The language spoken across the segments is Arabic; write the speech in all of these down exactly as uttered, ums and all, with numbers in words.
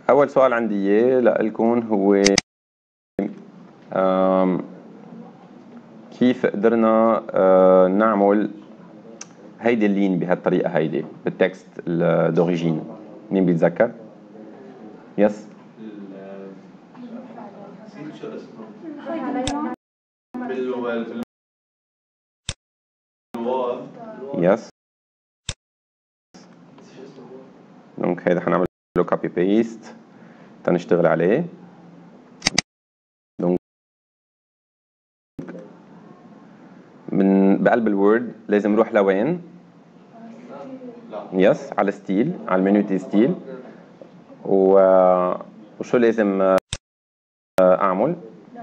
اول سؤال عندي اياه لكم هو كيف قدرنا نعمل هيدي اللين بهالطريقه هيدي بالتكست دوريجين؟ مين بيتذكر؟ يس يس دونك هيدا حنعمل له كوبي بيست تنشتغل عليه. دونك من بقلب الوورد لازم نروح لوين؟ يس على ستيل، على المنيو تي ستيل. و... وشو لازم اعمل؟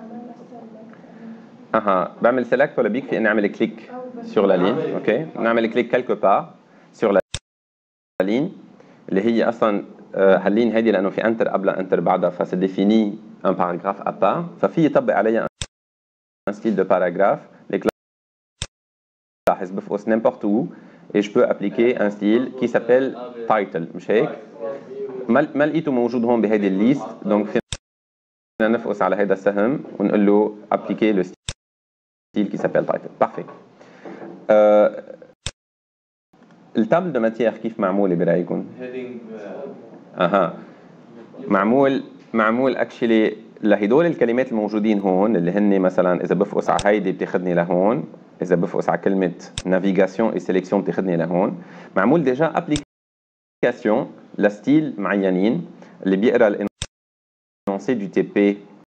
اها بعمل سيلكت ولا بيكفي اني اعمل كليك سور لا لين؟ اوكي نعمل كليك كالكو بار سور لا لين اللي هي اصلا هاللين هيدي لانه في انتر قبلها انتر بعدها فسي ديفيني ان باراجراف ا بار ففي يطبق عليها ان ستيل دو باراجراف. ليك لاحظ بفقس n'importe où et je peux appliquer un style qui s'appelle title مش هيك؟ ما لقيته موجود هون بهيدي الليست دونك فينا نفقس على هيدا السهم ونقول له appliquer le style qui s'appelle title. parfait. أه التابل دو ماتيير كيف معموله برايكم؟ اها معمول معمول اكشلي لهدول الكلمات الموجودين هون اللي هن مثلا اذا بفقس على هيدي بتاخذني لهون، اذا بفقس على كلمه نافيغاسيون اي سيليكسيون بتاخذني لهون. معمول ديجا ابليكاسيون لستيل معينين اللي بيقرا الانونسي دو تي بي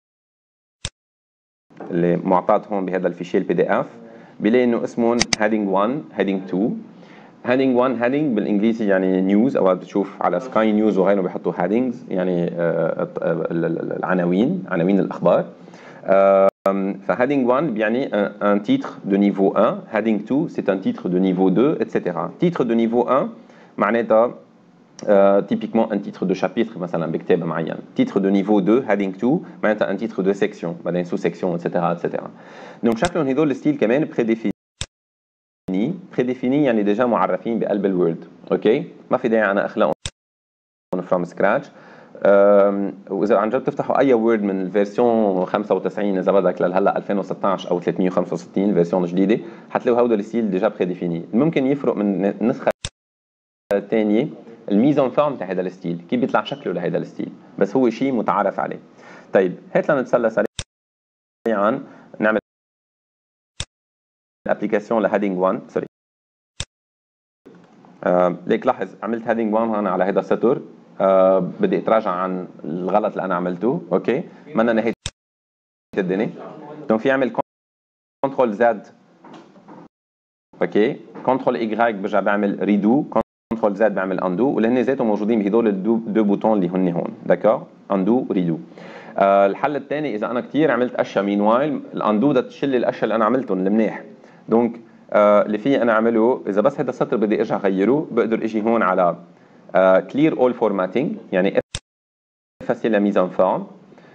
اللي معطى هون بهذا الفيشيه البي دي اف، بيلاقي انه اسمهم هيدنج واحد هيدنج اثنين. هيدنج واحد هيدنج بالانجليزي يعني نيوز، او بتشوف على سكاي نيوز وغيره بيحطوا هيدنجز يعني العناوين، عناوين الاخبار. فهيدنج واحد بيعني ان تيتر دو نيفو واحد، هيدنج اثنين سي ان تيتر دو نيفو اثنين اتسيتيرا. تيتر دو نيفو واحد معناتها تيبيكمون ان تيتر دو شابيتر مثلا بكتاب معين. تيتر دو نيفو اثنين هيدنج اثنين معناتها ان تيتر دو سيكسيون، بعدين سو سيكسيون اتسيتيرا اتسيتيرا. دونك شكلهم هدول الستيل كمان بريديفيني. بريديفيني يعني ديجا معرفين بقلب الوورد، اوكي؟ ما في داعي انا اخلقهم فروم سكراتش. واذا عن جد تفتحوا اي وورد من الفيرسيون خمسة وتسعين اذا بدك لهلا ألفين وستطعش او ثلاثمية وخمسة وستين الفيرسيون الجديده، حتلاقوا هودول الستيل ديجا بريديفيني. ممكن يفرق من النسخه الثانيه الميزون فورم تاع هذا الستيل، كيف بيطلع شكله لهذا الستيل، بس هو شيء متعارف عليه. طيب هات لنتسلى سريعا نعمل ابلكيشن لهيدنج واحد. سوري آه، ليك لاحظ عملت هيدنج واحد هون على هذا السطر. آه، بدي اتراجع عن الغلط اللي انا عملته، اوكي؟ ما انا نهيت الدنيا. دونك في اعمل كنترول زد، اوكي؟ كنترول ايجراك برجع بعمل ريدو، كنترول زد بعمل اندو، واللي هن ذاتهم موجودين بهدول الدو دو بوتون اللي هن هون، داكور؟ اندو وريدو. آه، الحل الثاني اذا انا كثير عملت اشياء مين وايل، الاندو بدها تشيل لي الاشياء اللي انا عملتهم المنيح. دونك آه، اللي فيي انا اعمله اذا بس هذا السطر بدي ارجع اغيره، بقدر اجي هون على كلير اول فورماتينج يعني افاسي لا ميز ان فورم.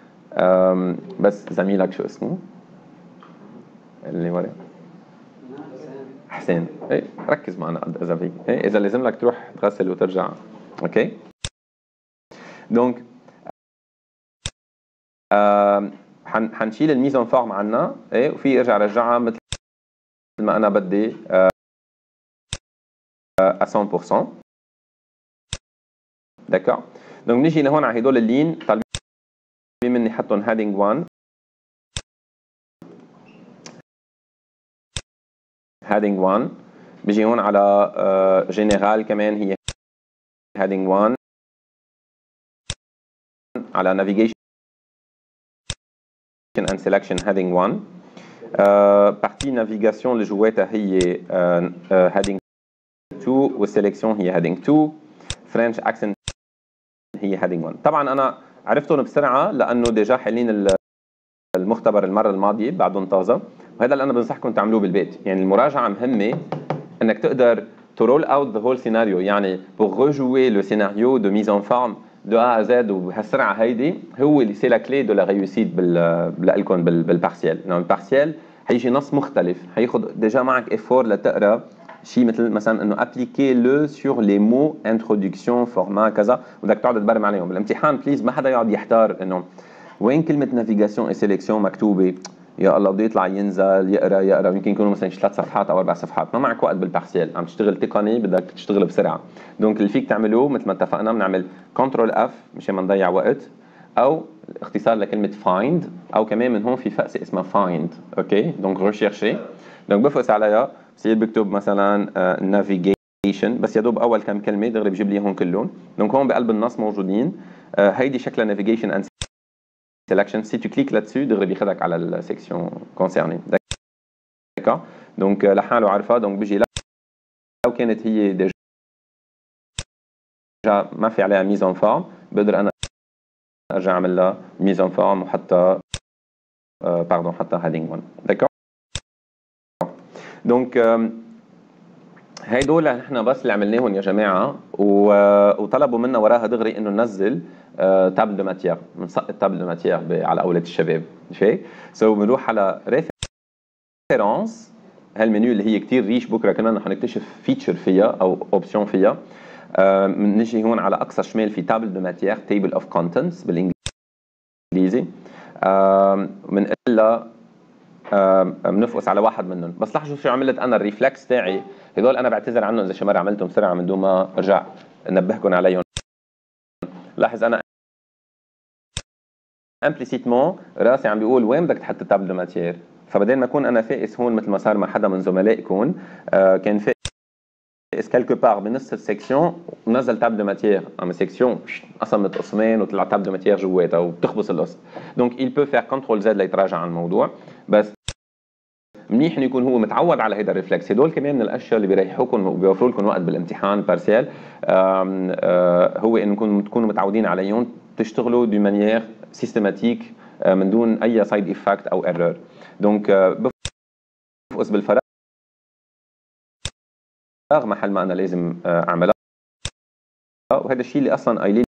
بس زميلك شو اسمه؟ اللي ورا حسين. ايه ركز معنا قد اذا فيك. ايه اذا لازم لك تروح تغسل وترجع، اوكي؟ دونك حنشيل الميزون فورم عنا، ايه وفي ارجع رجعها مثل ما انا بدي آه à cent pour cent. داكور؟ دونك نيجي لهون على هدول اللين طالبين مني حطهم هيدنج واحد، هيدنج واحد. بيجي هون على جنرال كمان هي هيدنج واحد، على navigation and selection heading واحد. بارتي نافيغاسيون اللي جواتها هي heading اثنين والسيلكسيون هي heading اثنين. فرنش اكسنت هي heading واحد. طبعا انا عرفتهم بسرعه لانه ديجا حالين المختبر المره الماضيه بعدهم طازه، وهذا اللي انا بنصحكم تعملوه بالبيت. يعني المراجعه مهمه انك تقدر to roll out the whole scenario، يعني pour rejouer le scénario de mise en forme de A à Z وبهالسرعه هيدي هو اللي سي لا كلي دو لا ريوسيت لكم بالبارسيال. لانه البارسيال حيجي نص مختلف، حياخذ ديجا معك افور لتقرا شيء مثل مثلا انه ابليكي لو سور لي مو انتروداكسيون فورما كذا، بدك تقعد تبرم عليهم بالامتحان. بليز ما حدا يقعد يحتار انه وين كلمه نافيغاسيون اي سيليكسيون مكتوبه، يا الله بده يطلع ينزل يقرا يقرا يمكن يكونوا مثلا ثلاث صفحات او اربع صفحات، ما معك وقت بالبارسيال، عم تشتغل تقني بدك تشتغل بسرعه. دونك اللي فيك تعمله مثل ما اتفقنا بنعمل كنترول اف مشان ما نضيع وقت، او اختصار لكلمه فايند، او كمان من هون في فقسه اسمها فايند. اوكي دونك ريشيرشي، دونك بفقس عليها بصير بكتب مثلا نافيجيشن بس يا دوب اول كم كلمه دغري بجيب لي هون كلهم. دونك هون بقلب النص موجودين. هيدي شكلها نافيجيشن اند سelection. Si tu cliques là-dessus دغري بياخذك على السيكشن concernée. d'accord donc لحاله عارفه. دونك بيجي لو كانت هي ديجا ما في عليها ميز اون فورم، بقدر انا ارجع اعمل لها ميز اون فورم وحتى باردون حتى هيدينج واحد. d'accord دونك هيدول نحن بس اللي عملناهم يا جماعه، وطلبوا منا وراها دغري انه ننزل تابل دو ماتيير، بنسقط تابل دو ماتيير على اولاد الشباب. مش هيك؟ سو بنروح على ريفيرونس، هالمنيو اللي هي كثير ريش، بكره كمان رح نكتشف فيتشر فيها او اوبشن فيها. بنجي هون على اقصى شمال في تابل دو ماتيير، تيبل اوف كونتنتس بالانجليزي. بنقول لها بنفقس على واحد منهم. بس لاحظوا شو عملت انا، الريفلكس تاعي هدول انا بعتذر عنهم اذا شي مره عملتهم بسرعه من دون ما ارجع انبهكم عليهم. لاحظ انا امبليسيتمون راسي عم بيقول وين بدك تحط التابل دو ماتيير، فبدل ما اكون انا فاقس هون مثل ما صار مع حدا من زملائكم آه كان فاقس كالكو بار بنص السكسيون ونزل تابل دو ماتيير اما سيكسيون قسمت قسمين وطلع تابل دو ماتيير جواتها وبتخبص القسط. دونك il peut faire كنترول زد ليتراجع عن الموضوع. بس منيح انه يكون هو متعود على هيدا الريفلكس. هدول كمان من الاشياء اللي بيريحوكم وبيوفروا لكم وقت بالامتحان البارسيال، هو انكم تكونوا متعودين عليهم تشتغلوا دي مانيير سيستماتيك من دون اي سايد ايفكت او ايرور. دونك بفقس بالفراغ محل ما انا لازم اعملها، وهذا الشيء اللي اصلا قايلين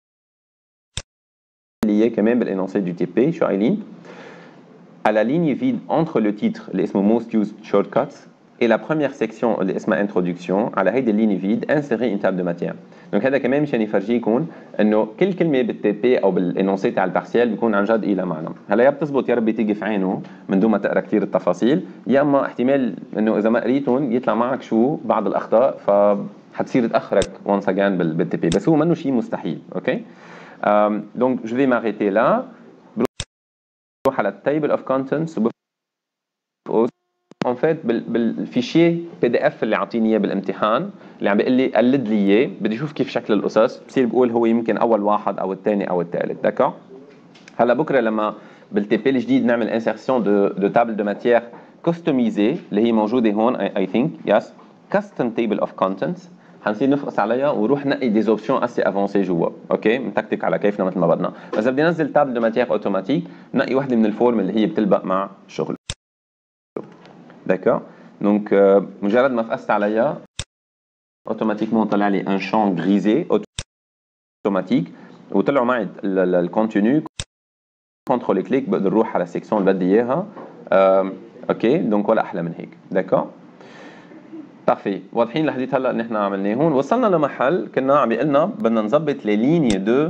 لي كمان بالانونسي دو تي بي. شو قايلين؟ à la ligne vide entre le titre اللي اسمه most used shortcuts et la première section اللي اسمها introduction، على هيدي الليني فيد انسيري une table de matière. دونك هذا كمان مشان يفرجيكم انه كل كلمه بالتي بي او بالانونسي تاع البارسيال بيكون عن جد لها معنى. هلا يا بتزبط يا ربي تيجي في عينه من دون ما تقرا كثير التفاصيل، يا اما احتمال انه اذا ما قريتهم يطلع معك شو بعض الاخطاء فحتصير تاخرك وانس اجين بالتي بي، بس هو منه شيء مستحيل. اوكي دونك جو في m'arrêter là. بروح على التيبل اوف كونتنتس وبفوز اون فيت بالفيشيه بي دي اف اللي عاطيني اياه بالامتحان اللي عم بيقول لي قلد لي اياه، بدي اشوف كيف شكل القصص، بصير بقول هو يمكن اول واحد او الثاني او الثالث. داكور هلا بكره لما بالتي بي الجديد نعمل انسيرسيون دو دو تابل دو ماتيير كوستوميزي اللي هي موجوده هون اي ثينك يس كاستم تيبل اوف كونتنتس، حنصير نفقس عليها ونروح نقي دي اوبشن اسي افونسي جوا. اوكي نتكتك على كيفنا مثل ما بدنا. اذا بدي انزل تابل دو ماتيير اوتوماتيك نقي وحده من الفورم اللي هي بتلبق مع الشغل. داكور دونك مجرد ما فقست عليها اوتوماتيكمون طلع لي ان شون غريزي اوتوماتيك وطلعوا معي الكونتينيو. كنترول كليك بقدر اروح على السيكسيون اللي بدي اياها. اوكي دونك ولا احلى من هيك. داكور بارفي واضحين لحديت هلا نحن عملناهم. وصلنا لمحل كنا عم بيقلنا بدنا نظبط لي ليني دو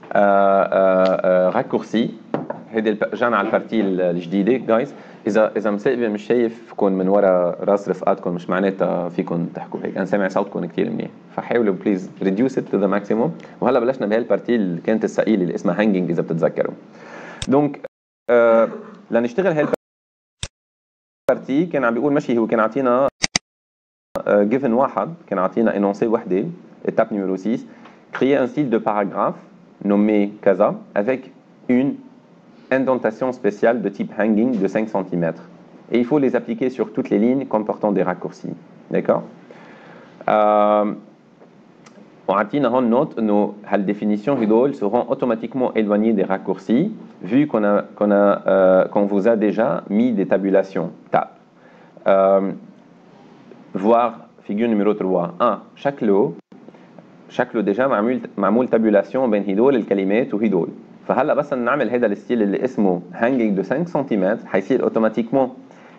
راكورسي. هيدي رجعنا على البارتي الجديده جايز. اذا اذا مسقبه مش شايفكم من ورا راس رفقاتكم مش معناتها فيكم تحكوا هيك، انا سامع صوتكم كثير منيح فحاولوا بليز ريديوس ات تو ذا ماكسيموم. وهلا بلشنا بهالبارتي اللي كانت الثقيله اللي اسمها هانجينج اذا بتتذكروا. دونك آه لنشتغل هالبارتي كان عم بيقول ماشي هو كان عاطينا جيفن واحد، كان عاطينا انونسي وحده étape numéro six créer un style de paragraphe nommé كذا avec une indentation spéciale de type hanging de cinq centimètres et il faut les appliquer sur toutes les lignes comportant des raccourcis. D'accord euh, وعطينا هون نوت انه هالديفينيسيون هدول seront automatiquement éloignés des raccourcis vu qu'on a qu'on a euh, qu'on vous a déjà mis des tabulations tab. Euh, voir figure numéro trois. un شكله شكله ديجا معمول معمول تابولاسيون بين هدول الكلمات وهدول. فهلا بس نعمل هذا الستيل اللي اسمه هانجينج دو خمسة سنتيمتر حيصير اوتوماتيكمون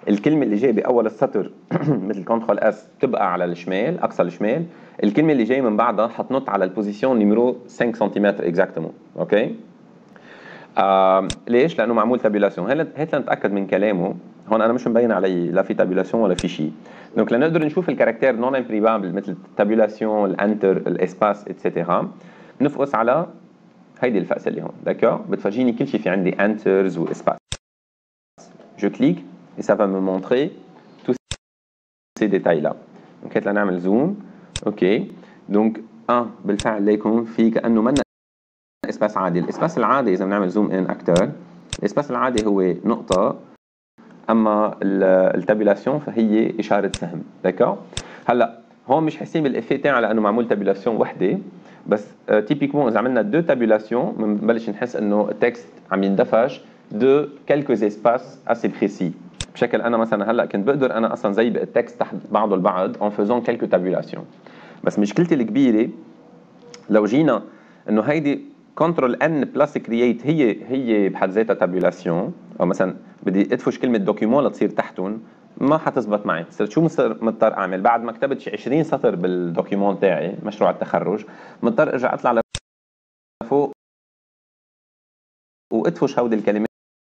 الكلمه اللي جايه باول السطر مثل كنترول اس بتبقى على الشمال، اقصى الشمال. الكلمه اللي جايه من بعدها حتنط على البوزيشن نيميرو خمسة سنتيمتر اكزاكتومون. اوكي. آه ليش؟ لانه معمول تابيلاسيون. هات لنتاكد من كلامه. هون انا مش مبين علي لا في تابيلاسيون ولا في شيء. دونك لنقدر نشوف الكاركتير نون امبريبابل مثل التابيلاسيون، الانتر، الاسباس اتسيتيرا، بنفقس على هيدي الفأسة اللي هون. داكور؟ بتفرجيني كل شيء في عندي انترز واسباس. جو كليك et ça va me montrer tous ces détails là. دونك هات لنعمل زوم. اوكي. دونك اه بالفعل ليكون في كانه منا اسباس عادي. الاسباس العادي اذا بنعمل زوم ان اكثر، الاسباس العادي هو نقطه، اما التابيلاسيون فهي اشاره سهم. داكور؟ هلا هون مش حاسين بالافيه تاعها لانه معمول تابيلاسيون وحده، بس تيبيكمون اذا عملنا دو تابيلاسيون بنبلش نحس انه التكست عم يندفج دو كالكوز اسباس اسي بريسي. بشكل انا مثلا هلا كنت بقدر انا اصلا زي التكست تحت بعضه البعض اون فيزون كالكو تابيلاسيون. بس مشكلتي الكبيره لو جينا انه هيدي كنترول ان بلس كرييت هي هي بحد ذاتها تابيلاسيون، او مثلا بدي ادفش كلمه دوكيومون لتصير تحتهم، ما حتزبط معي. صرت شو مضطر اعمل بعد ما كتبت شي عشرين سطر بالدوكيومون تاعي مشروع التخرج؟ مضطر ارجع اطلع لفوق وادفش هودي الكلمات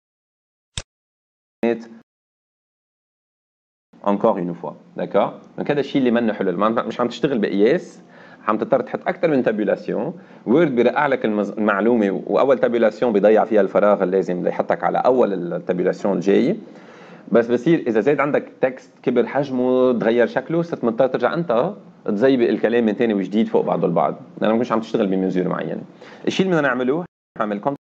encore une fois. داكور؟ دونك هذا الشيء اللي منه حلو، مش عم تشتغل بقياس، عم تضطر تحط اكثر من تابيلاسيون. وورد بيرقع لك المعلومه، واول تابيلاسيون بيضيع فيها الفراغ اللازم ليحطك على اول التابيلاسيون الجاي. بس بصير اذا زاد عندك تكست كبر حجمه تغير شكله، صرت مضطر ترجع انت تزيبق الكلام من ثاني وجديد فوق بعضه البعض، لانه مش عم تشتغل بميزور معينه. الشيء اللي بدنا نعمله نعمل كنترول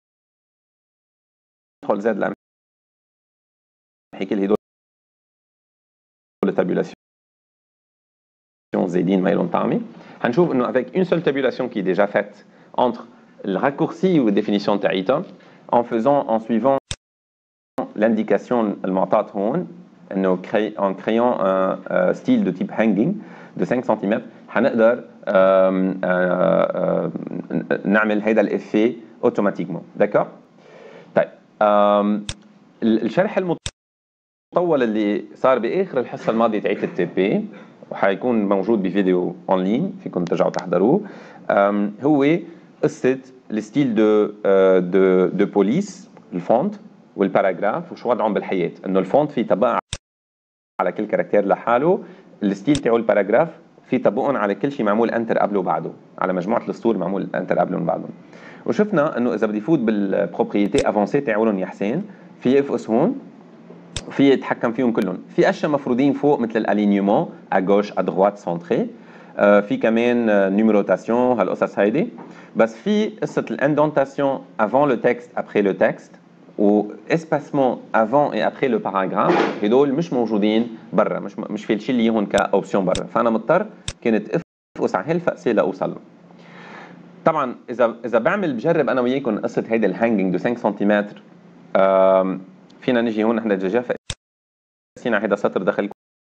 زد لنحكي كل هدول التابيلاسيون زايدين ما لهم طعمه. هنشوف انه avec une seule tabulation qui est déjà faite entre le raccourci ou définition تاعيتها en faisant en suivant l'indication المعطاة هون انه en créant un uh, style de type hanging de cinq centimètres حنقدر uh, uh, uh, نعمل هيدا الافيه اوتوماتيكمون. داكور؟ طيب um, الشرح المطول اللي صار باخر الحصه الماضيه تاعت التي بي وحيكون موجود بفيديو اون لين فيكم ترجعوا تحضروه، هو قصه الستيل دو دو دو بوليس، الفونت والباراجراف وشو وضعهم بالحياه. انه الفونت في طبقه على كل كاركتير لحاله، الستيل تاعو الباراجراف في طبقهم على كل شيء معمول انتر قبله وبعده، على مجموعه السطور معمول انتر قبلهم وبعدهم. وشفنا انه اذا بدي فوت بالبروبريتي افونسي تاعولهم يا حسين، في افقس هون في يتحكم فيهم كلهم. في اشياء مفروضين فوق مثل الالينيومون ا غوش ا دروات سونتري، في كمان نيميروتاسيون هالقصص هيدي. بس في قصه الاندونتاسيون افون لو تكست ابري لو تكست، و اسباسمون افون اي ابري لو باراغراف، هدول مش موجودين برا، مش مش في الشيء اللي هون كاوبسيون برا، فانا مضطر كنت افقس على هالفقسه لاوصل له. طبعا اذا اذا بعمل بجرب انا وياكم قصه هيدي الهانجينج دو خمسة سنتيمتر، فينا نجي هون نحن ديجا فقسينا على هيدا السطر دخل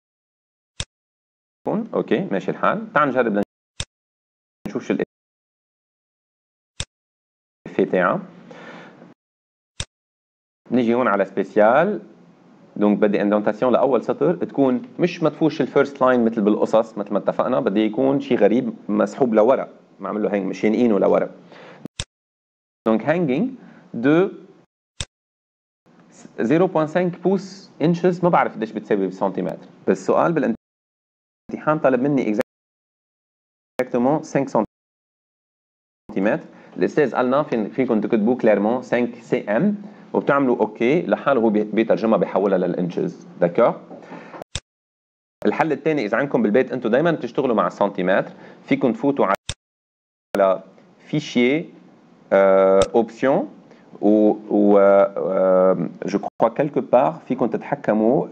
كون. اوكي ماشي الحال. تعال نجرب نشوف شو الافيه تاعها. نيجي هون على سبيسيال. دونك بدي اندونتاسيون لاول سطر تكون مش مدفوش الفيرست لاين مثل بالقصص مثل ما اتفقنا، بدي يكون شيء غريب مسحوب لورا، بعمل له هينج مش ينقينه لورا. دونك هانجينج دو صفر فاصلة خمسة بوس انشز، ما بعرف قديش بتساوي بالسنتيمتر، بس السؤال بالامتحان طلب مني اكزاكتومون خمسة سنتيمتر. الاستاذ قال لنا فيكم تكتبوا كليرمون خمسة سي ام وبتعملوا اوكي، لحاله هو بيترجمها بيحولها للانشز. داكور؟ الحل الثاني اذا عندكم بالبيت انتم دائما بتشتغلوا مع السنتيمتر، فيكم تفوتوا على فيشيي اوبسيون و و جو كروا كالكو بار فيكم تتحكموا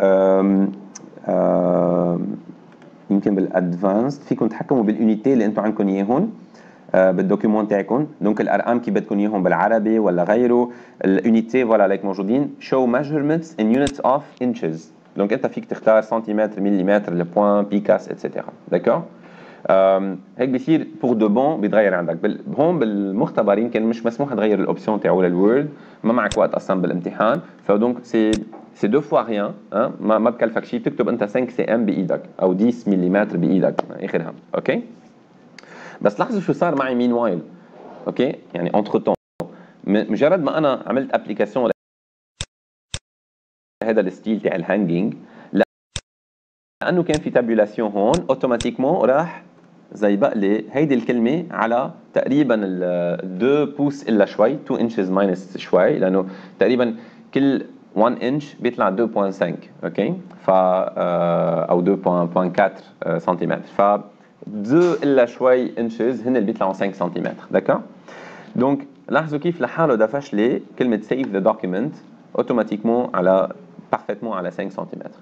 يمكن بالادفانسد، فيكم تتحكموا باليونيتي اللي انتم عندكم اياهم بالدوكيومون تاعكم. دونك الارقام كي بدكم اياهم بالعربي ولا غيره، اليونيتي فوالا ليك موجودين. شو ميجرمنتس ان يونتس اوف انشز، دونك انت فيك تختار سنتيمتر، مليمتر، البوان، بيكاس اتسيتيرا. داكور؟ هيك بصير بور دو بون بيتغير عندك. هون بالمختبر يمكن مش مسموح تغير الاوبسيون تاعو للوورد، ما معك وقت اصلا بالامتحان، فدونك سي سي دو فوا ريان، ما ما بكلفك شيء، بتكتب انت خمسة سي ام بايدك او عشرة ملم بايدك اخرها، اوكي؟ بس لاحظوا شو صار معي مين وايل، اوكي؟ يعني انتر تون مجرد ما انا عملت ابلكيشن هذا الستيل تاع الهانجينج، لانه كان في تابيولاسيون هون اوتوماتيكمون راح زي بقلي هيدي الكلمه على تقريبا اثنين بوس الا شوي، اثنين انشز ماينس شوي، لانه تقريبا كل واحد انش بيطلع اثنين فاصلة خمسة، اوكي؟ ف او اثنين فاصلة أربعة سنتيمتر، ف اثنين الا شوي انشز هن اللي بيطلعوا خمسة سنتيمتر، داكور؟ دونك لاحظوا كيف لحاله دفش لي كلمه سيف ذا دوكيمنت اوتوماتيكمون على بارفيتمون على خمسة سنتيمتر.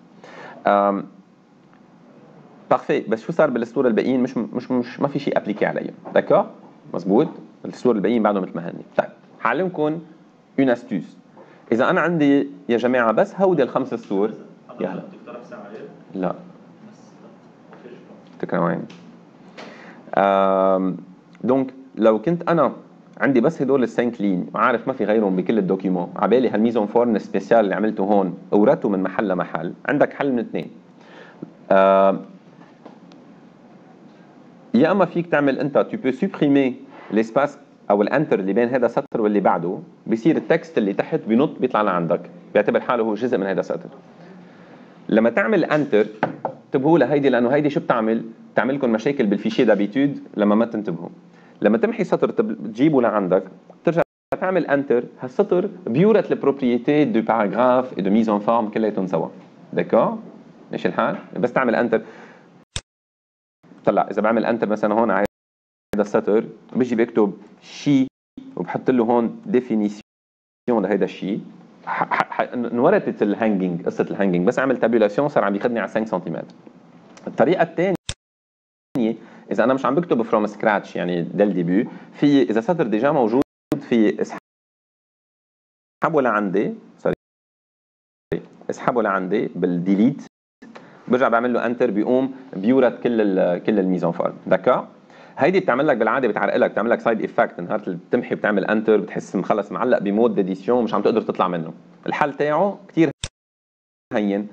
بارفي، بس شو صار بالاسطوره الباقيين؟ مش مش مش ما في شيء ابليكي عليهم، داكور؟ مزبوط؟ الاسطوره الباقيين بعدهم مثل ما هن. طيب حعلمكم اون استوس. اذا انا عندي يا جماعه بس هودي الخمس سطور، يا هلا لا تكرم عيني. دونك لو كنت انا عندي بس هدول السنك لين وعارف ما في غيرهم بكل الدوكيومون، عبالي هالميزون فورن سبيسيال اللي عملته هون اورته من محل لمحل، عندك حل من اثنين. يا اما فيك تعمل انت تو بو سوبريمي ليسباس او الانتر اللي بين هذا السطر واللي بعده، بصير التكست اللي تحت بنط بيطلع لعندك، بيعتبر حاله هو جزء من هذا السطر. لما تعمل انتر انتبهوا لهيدي، لانه هيدي شو بتعمل؟ بتعمل لكم مشاكل بالفيشيه دابيتود لما ما تنتبهوا. لما تمحي سطر تجيبه لعندك، ترجع تعمل انتر، هالسطر بيورث البروبريتي دو باراغراف اي دو ميز اون فورم كلياتهم سوا، داكور؟ ماشي الحال؟ بس تعمل انتر، طلع اذا بعمل انتر مثلا هون على هذا السطر، بيجي بكتب شي وبحط له هون ديفينيسيون لهيدا الشيء، انورثت الهانجينج، قصه الهانجينج، بس عمل تابيولاسيون صار عم ياخذني على خمسة سنتيمتر. الطريقه الثانيه اذا انا مش عم بكتب فروم سكراتش يعني دال ديبي، في اذا سطر ديجا موجود في اسحبه لعندي، سوري اسحبه لعندي بالديليت، برجع بعمل له انتر، بيقوم بيورث كل ال كل الميزون فورم، داكور؟ هيدي بتعمل لك بالعاده بتعرقلك، بتعمل لك سايد افكت، نهار اللي بتمحي بتعمل انتر بتحس مخلص معلق بمود ديديسيون مش عم تقدر تطلع منه. الحل تاعه كثير هين،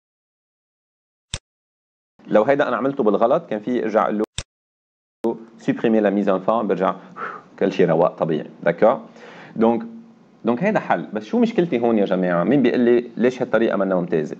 لو هيدا انا عملته بالغلط كان في ارجع اقول له سوبريمي لا ميزون فورم، برجع كل شيء رواق طبيعي، داكور؟ دونك دونك هيدا حل. بس شو مشكلتي هون يا جماعه؟ مين بيقول لي ليش هالطريقه منا ممتازه؟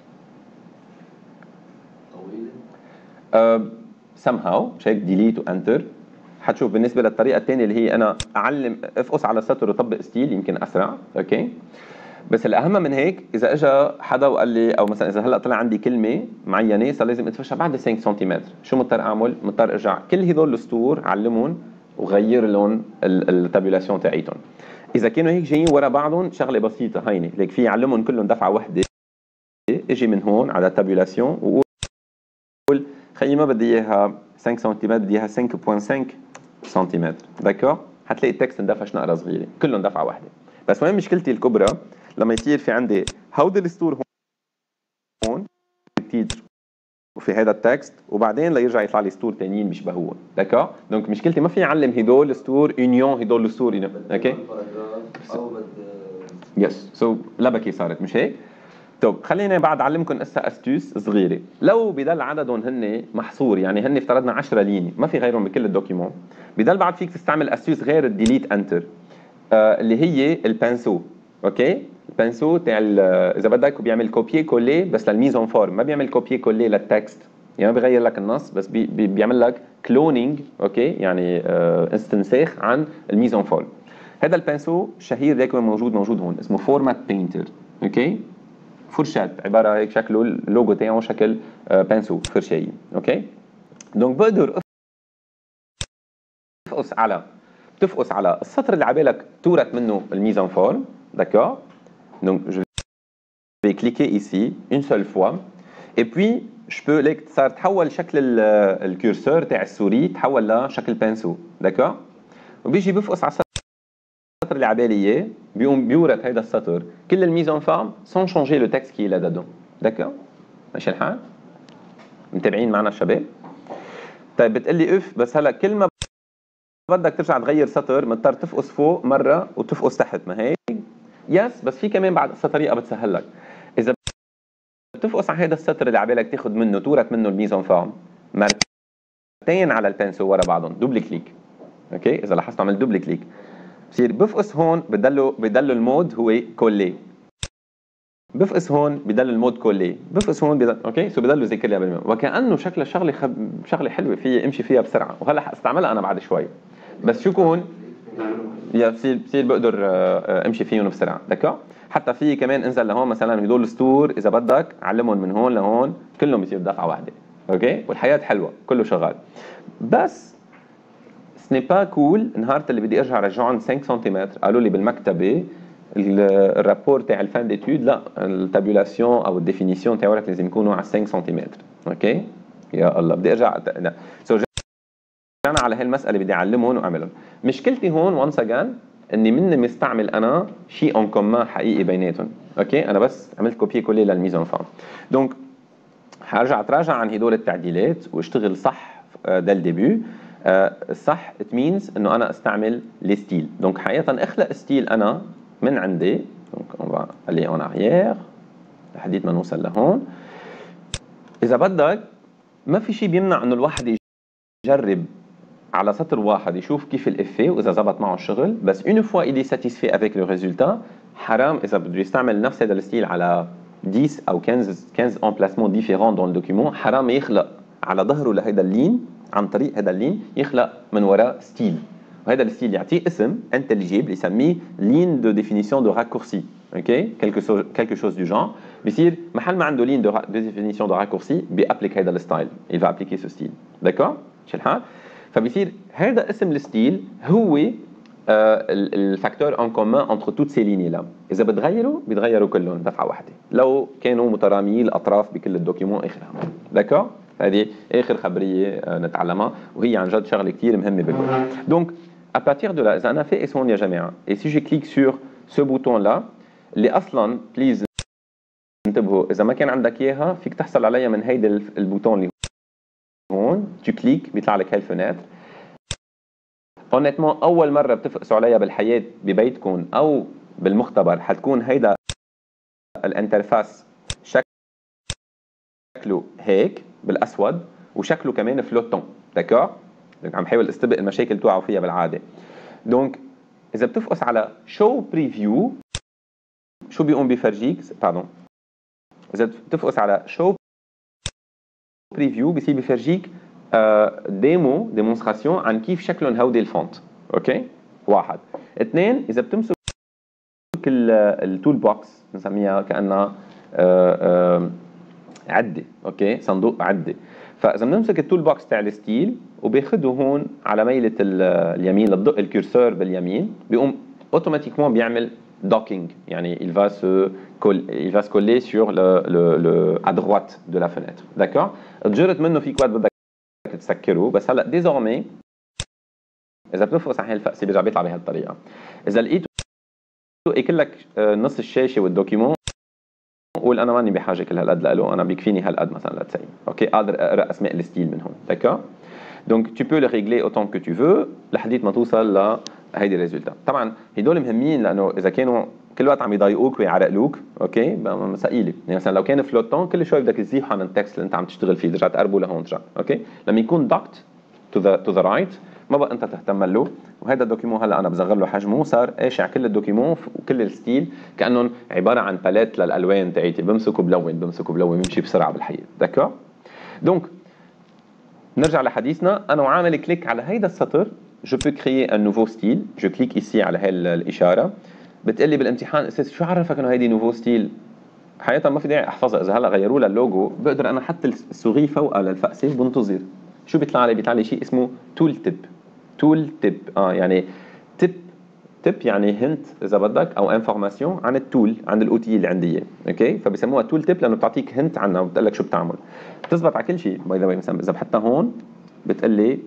طويله؟ somehow مش هيك ديليت وانتر حتشوف بالنسبه للطريقه الثانيه اللي هي انا اعلم افقص على السطر وطبق ستيل يمكن اسرع، اوكي؟ بس الاهم من هيك اذا اجى حدا وقال لي، او مثلا اذا هلا طلع عندي كلمه معينه صار لازم اتفشى بعد خمسة سنتيمتر، شو مضطر اعمل؟ مضطر ارجع كل هدول السطور علمهم وغير لهم التابيولاسيون تاعيتهم. اذا كانوا هيك جايين ورا بعضهم شغله بسيطه هينه، ليك في اعلمهم كلهم دفعه واحده، اجي من هون على التابيولاسيون وقول خيي ما بدي اياها خمسة سنتيمتر، بدي اياها خمسة فاصلة خمسة سنتيمتر، داكور؟ حتلاقي التكست اندفش نقره صغيره، كلهم دفعه واحده. بس وين مشكلتي الكبرى؟ لما يصير في عندي هودي السطور هون التيتر وفي هذا التكست، وبعدين ليرجع يطلع لي سطور ثانيين بيشبهوهم، داكور؟ دونك مشكلتي ما في اعلم هدول السطور يونيون هدول السطور، اوكي؟ يس سو لبكي صارت مش هيك؟ طب خلينا بعد اعلمكم قصه استوس صغيره. لو بضل عددهم هن محصور، يعني هن افترضنا عشرة ليني ما في غيرهم بكل الدوكيومون، بضل بعد فيك تستعمل استوس غير الديليت انتر، آه اللي هي البانسو، اوكي؟ البانسو تاع اذا بدك بيعمل كوبي كولي بس للميزون فورم، ما بيعمل كوبي كولي للتكست، يعني ما بيغير لك النص بس بي بي بيعمل لك كلونينج، اوكي؟ يعني آه استنساخ عن الميزون فورم. هذا البانسو شهير دايما موجود موجود هون، اسمه فورمات بينتر، اوكي؟ فرشاة، عباره هيك شكله اللوجو تاعه شكل بانسو فرشايه، اوكي؟ دونك بقدر افقص على بتفقص على السطر اللي عبالك تورث منه الميزون فورم، داكور؟ دونك جو في كليكي ايسي اون سول فوا اي بوي جو بو ليك صار تحول شكل الكورسور تاع السوري تحول لشكل بانسو، داكور؟ وبيجي بفقص على السطر اللي عبالي اياه، بيقوم بيورث هيدا السطر كل الميزون فورم سون شونجي لو تكست كي لا دادون، داكور؟ ماشي الحال؟ متابعين معنا الشباب؟ طيب بتقلي اف، بس هلا كل ما بدك ترجع تغير سطر مضطر تفقص فوق مره وتفقص تحت، ما هيك؟ يس، بس في كمان بعد قصه طريقه بتسهل لك. اذا بتفقص على هذا السطر اللي عبالك تاخذ منه تورك منه الميزون فورم مرتين على البنسو ورا بعضهم دوبل كليك. اوكي اذا لاحظت عملت دوبل كليك بصير بفقص هون بضله بضل المود هو كولي، بفقص هون بضل المود كولي، بفقص هون بضل اوكي سو بضلوا زي كلها بالميم، وكانه شكلها شغله خب... شغله حلوه في امشي فيها بسرعه، وهلا حاستعملها انا بعد شوي بس شو كون يا بصير بصير بقدر امشي فيهم بسرعه. دكا حتى في كمان انزل لهون مثلا هدول السطور اذا بدك علمهم من هون لهون كلهم بيصير دفعه واحده. اوكي والحياه حلوه كله شغال. بس سني با كول نهار اللي بدي ارجع رجعهم خمسة سنتيمتر قالوا لي بالمكتبه الرابور تاع الفان ديتود لا التابولاسيون او الديفينيسيون تاعك لازم يكونوا على خمسة سنتيمتر. اوكي يا الله بدي ارجع سو رجعنا على هالمساله بدي اعلمهم واعملهم. مشكلتي هون وانس اجان اني مني مستعمل انا شيء اون كومان حقيقي بيناتهم. اوكي انا بس عملت كوبي كولي للميزون فام. دونك حارجع اتراجع عن هدول التعديلات واشتغل صح ده الديبيو. الصح ات مينز انه انا استعمل لي ستيل. دونك حقيقه اخلق ستيل انا من عندي. دونك اون فا الي اون اريير لحديت ما نوصل لهون. اذا بدك ما في شيء بيمنع انه الواحد يجرب على سطر واحد يشوف كيف الافي واذا زبط معه الشغل، بس اون فوا il est satisfait avec le résultat حرام اذا بده يستعمل نفس هذا الستيل على عشرة او خمسة خمسة emplacements différents dans le document، حرام يخلق على ظهره لهيدا اللين عن طريق هذا اللين يخلق من وراء ستيل، وهذا الستيل يعطيه اسم انتليجيبل يسميه لين دو ديفينيسيون دو راكورسي. اوكي quelque chose du genre بيصير محل ما عنده لين دو ديفينيسيون دو راكورسي بيابليك هذا الستايل il va appliquer ce style. داكور شو الحال؟ فبيصير هذا اسم الستيل هو الفاكتور ان كومان انتر توت سي ليني لا. اذا بتغيروا بيتغيروا كلهم دفعه واحده لو كانوا متراميين الاطراف بكل الدوكيومون اخرها. داكور هذه اخر خبريه نتعلمها وهي عن جد شغله كثير مهمه بالوقت. دونك à partir de là اذا انا فاقس هون يا جماعه et si je clique sur ce bouton là اللي اصلا بليز انتبهوا اذا ما كان عندك اياها فيك تحصل عليها من هيدا البوتون اللي هون تو كليك بيطلع لك هالفناتر. اونيتمون اول مره بتفقسوا عليها بالحياه ببيتكم او بالمختبر حتكون هيدا الانترفاس شكله هيك بالاسود وشكله كمان فلوتون. داكور عم بحاول استبق المشاكل توقعوا فيها بالعاده. دونك اذا بتفقس على شو بريفيو شو بيقوم بيفرجيك باردون اذا بتفقس على شو بريفيو بصير بيفرجيك ديمو ديمونستراسيون عن كيف شكلهم هودي الفونت. اوكي واحد. اثنين اذا بتمسك التول بوكس بنسميها كانها عده. اوكي صندوق عده. فاذا بنمسك التول بوكس تاع الستيل وباخده هون على ميله اليمين لتدق الكورسور باليمين بيقوم اوتوماتيكمون بيعمل docking يعني il va se coller il va se coller sur le le le à droite de la fenêtre. d'accord تجرت منه فيك وقت بدك تسكره بس هلا ديزورمي اذا بتفقس على هالفقسه بيرجع بيطلع بهالطريقه. اذا لقيته ياكل لك نص الشاشه والدوكيمون قول انا ماني بحاجه كل هالقد له انا بيكفيني هالقد مثلا لتسعين. اوكي قادر اقرا اسماء الستيل من هون. داكور دونك tu peux le régler autant que tu veux لحديت ما توصل لهيدي الريزلتا. طبعا هدول مهمين لانه اذا كانوا كل وقت عم يضايقوك ويعرقلوك اوكي ثقيله. يعني مثلا لو كان فلوتون كل شوي بدك تزيح عن التكست اللي انت عم تشتغل فيه ترجع تقربه لهون ترجع. اوكي لما يكون دكت تو ذا تو ذا رايت ما بقى انت تهتم له. وهذا الدوكيمون هلا انا بصغر له حجمه صار قاشع كل الدوكيمون وكل الستيل كانهم عباره عن باليت للالوان تاعيتي بمسكه بلون بمسكه بلون بمشي بسرعه بالحقيقه. داكور دونك نرجع لحديثنا. انا وعامل كليك على هيدا السطر جو بو كريي ان نوفو ستيل. جو كليك ايسي على هاي الاشاره بتقلي بالامتحان استاذ شو عرفك انه هيدي نوفو ستيل؟ حقيقه ما في داعي احفظها. اذا هلا غيروا لها اللوجو بقدر انا احط السوري فوقها للفقسه بنتظر شو بيطلع لي. بيطلع لي شيء اسمه تول تيب. تول تيب اه يعني تيب تيب يعني هنت اذا بدك او انفورماسيون عن التول عن الاوتي اللي عندي اياه. اوكي فبسموها تول تيب لانه بتعطيك هنت عنها وبتقول لك شو بتعمل. بتزبط على كل شيء باي ذا واي. مثلا اذا بحطها هون بتقول لي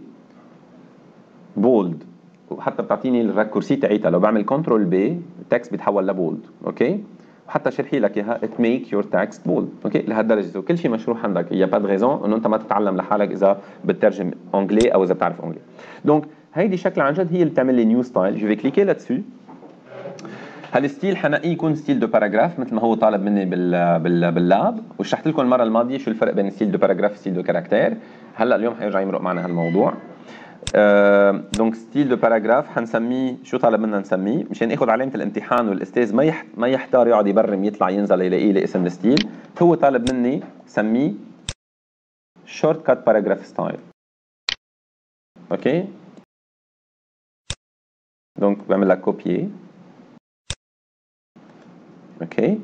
بولد وحتى بتعطيني الراكورسي تاعيتها. لو بعمل كنترول بي التكست بيتحول لبولد. اوكي وحتى شرحي لك اياها ات ميك يور تكست بولد. اوكي لهالدرجه كل شيء مشروح عندك. هي با دو ريزون انه انت ما تتعلم لحالك اذا بتترجم انجلي او اذا بتعرف انجلي. دونك هيدي شكل عن جد هي اللي بتعمل لي نيو ستايل. جو في كليكي لاتسو هالستيل حنقيه يكون ستيل دو باراجراف مثل ما هو طالب مني بال بال باللاب، وشرحت لكم المره الماضيه شو الفرق بين ستيل دو باراجراف وستيل دو كاركتير. هلا اليوم حيرجع يمرق معنا هالموضوع. أه دونك ستيل دو باراجراف حنسميه شو طالب منا نسميه مشان ياخذ علامه الامتحان والاستاذ ما يح... ما يحتار يقعد يبرم يطلع ينزل يلاقيه لي اسم الستيل. هو طالب مني سميه شورت كات باراجراف ستايل. اوكي دونك بعمل لك كوبيي. اوكي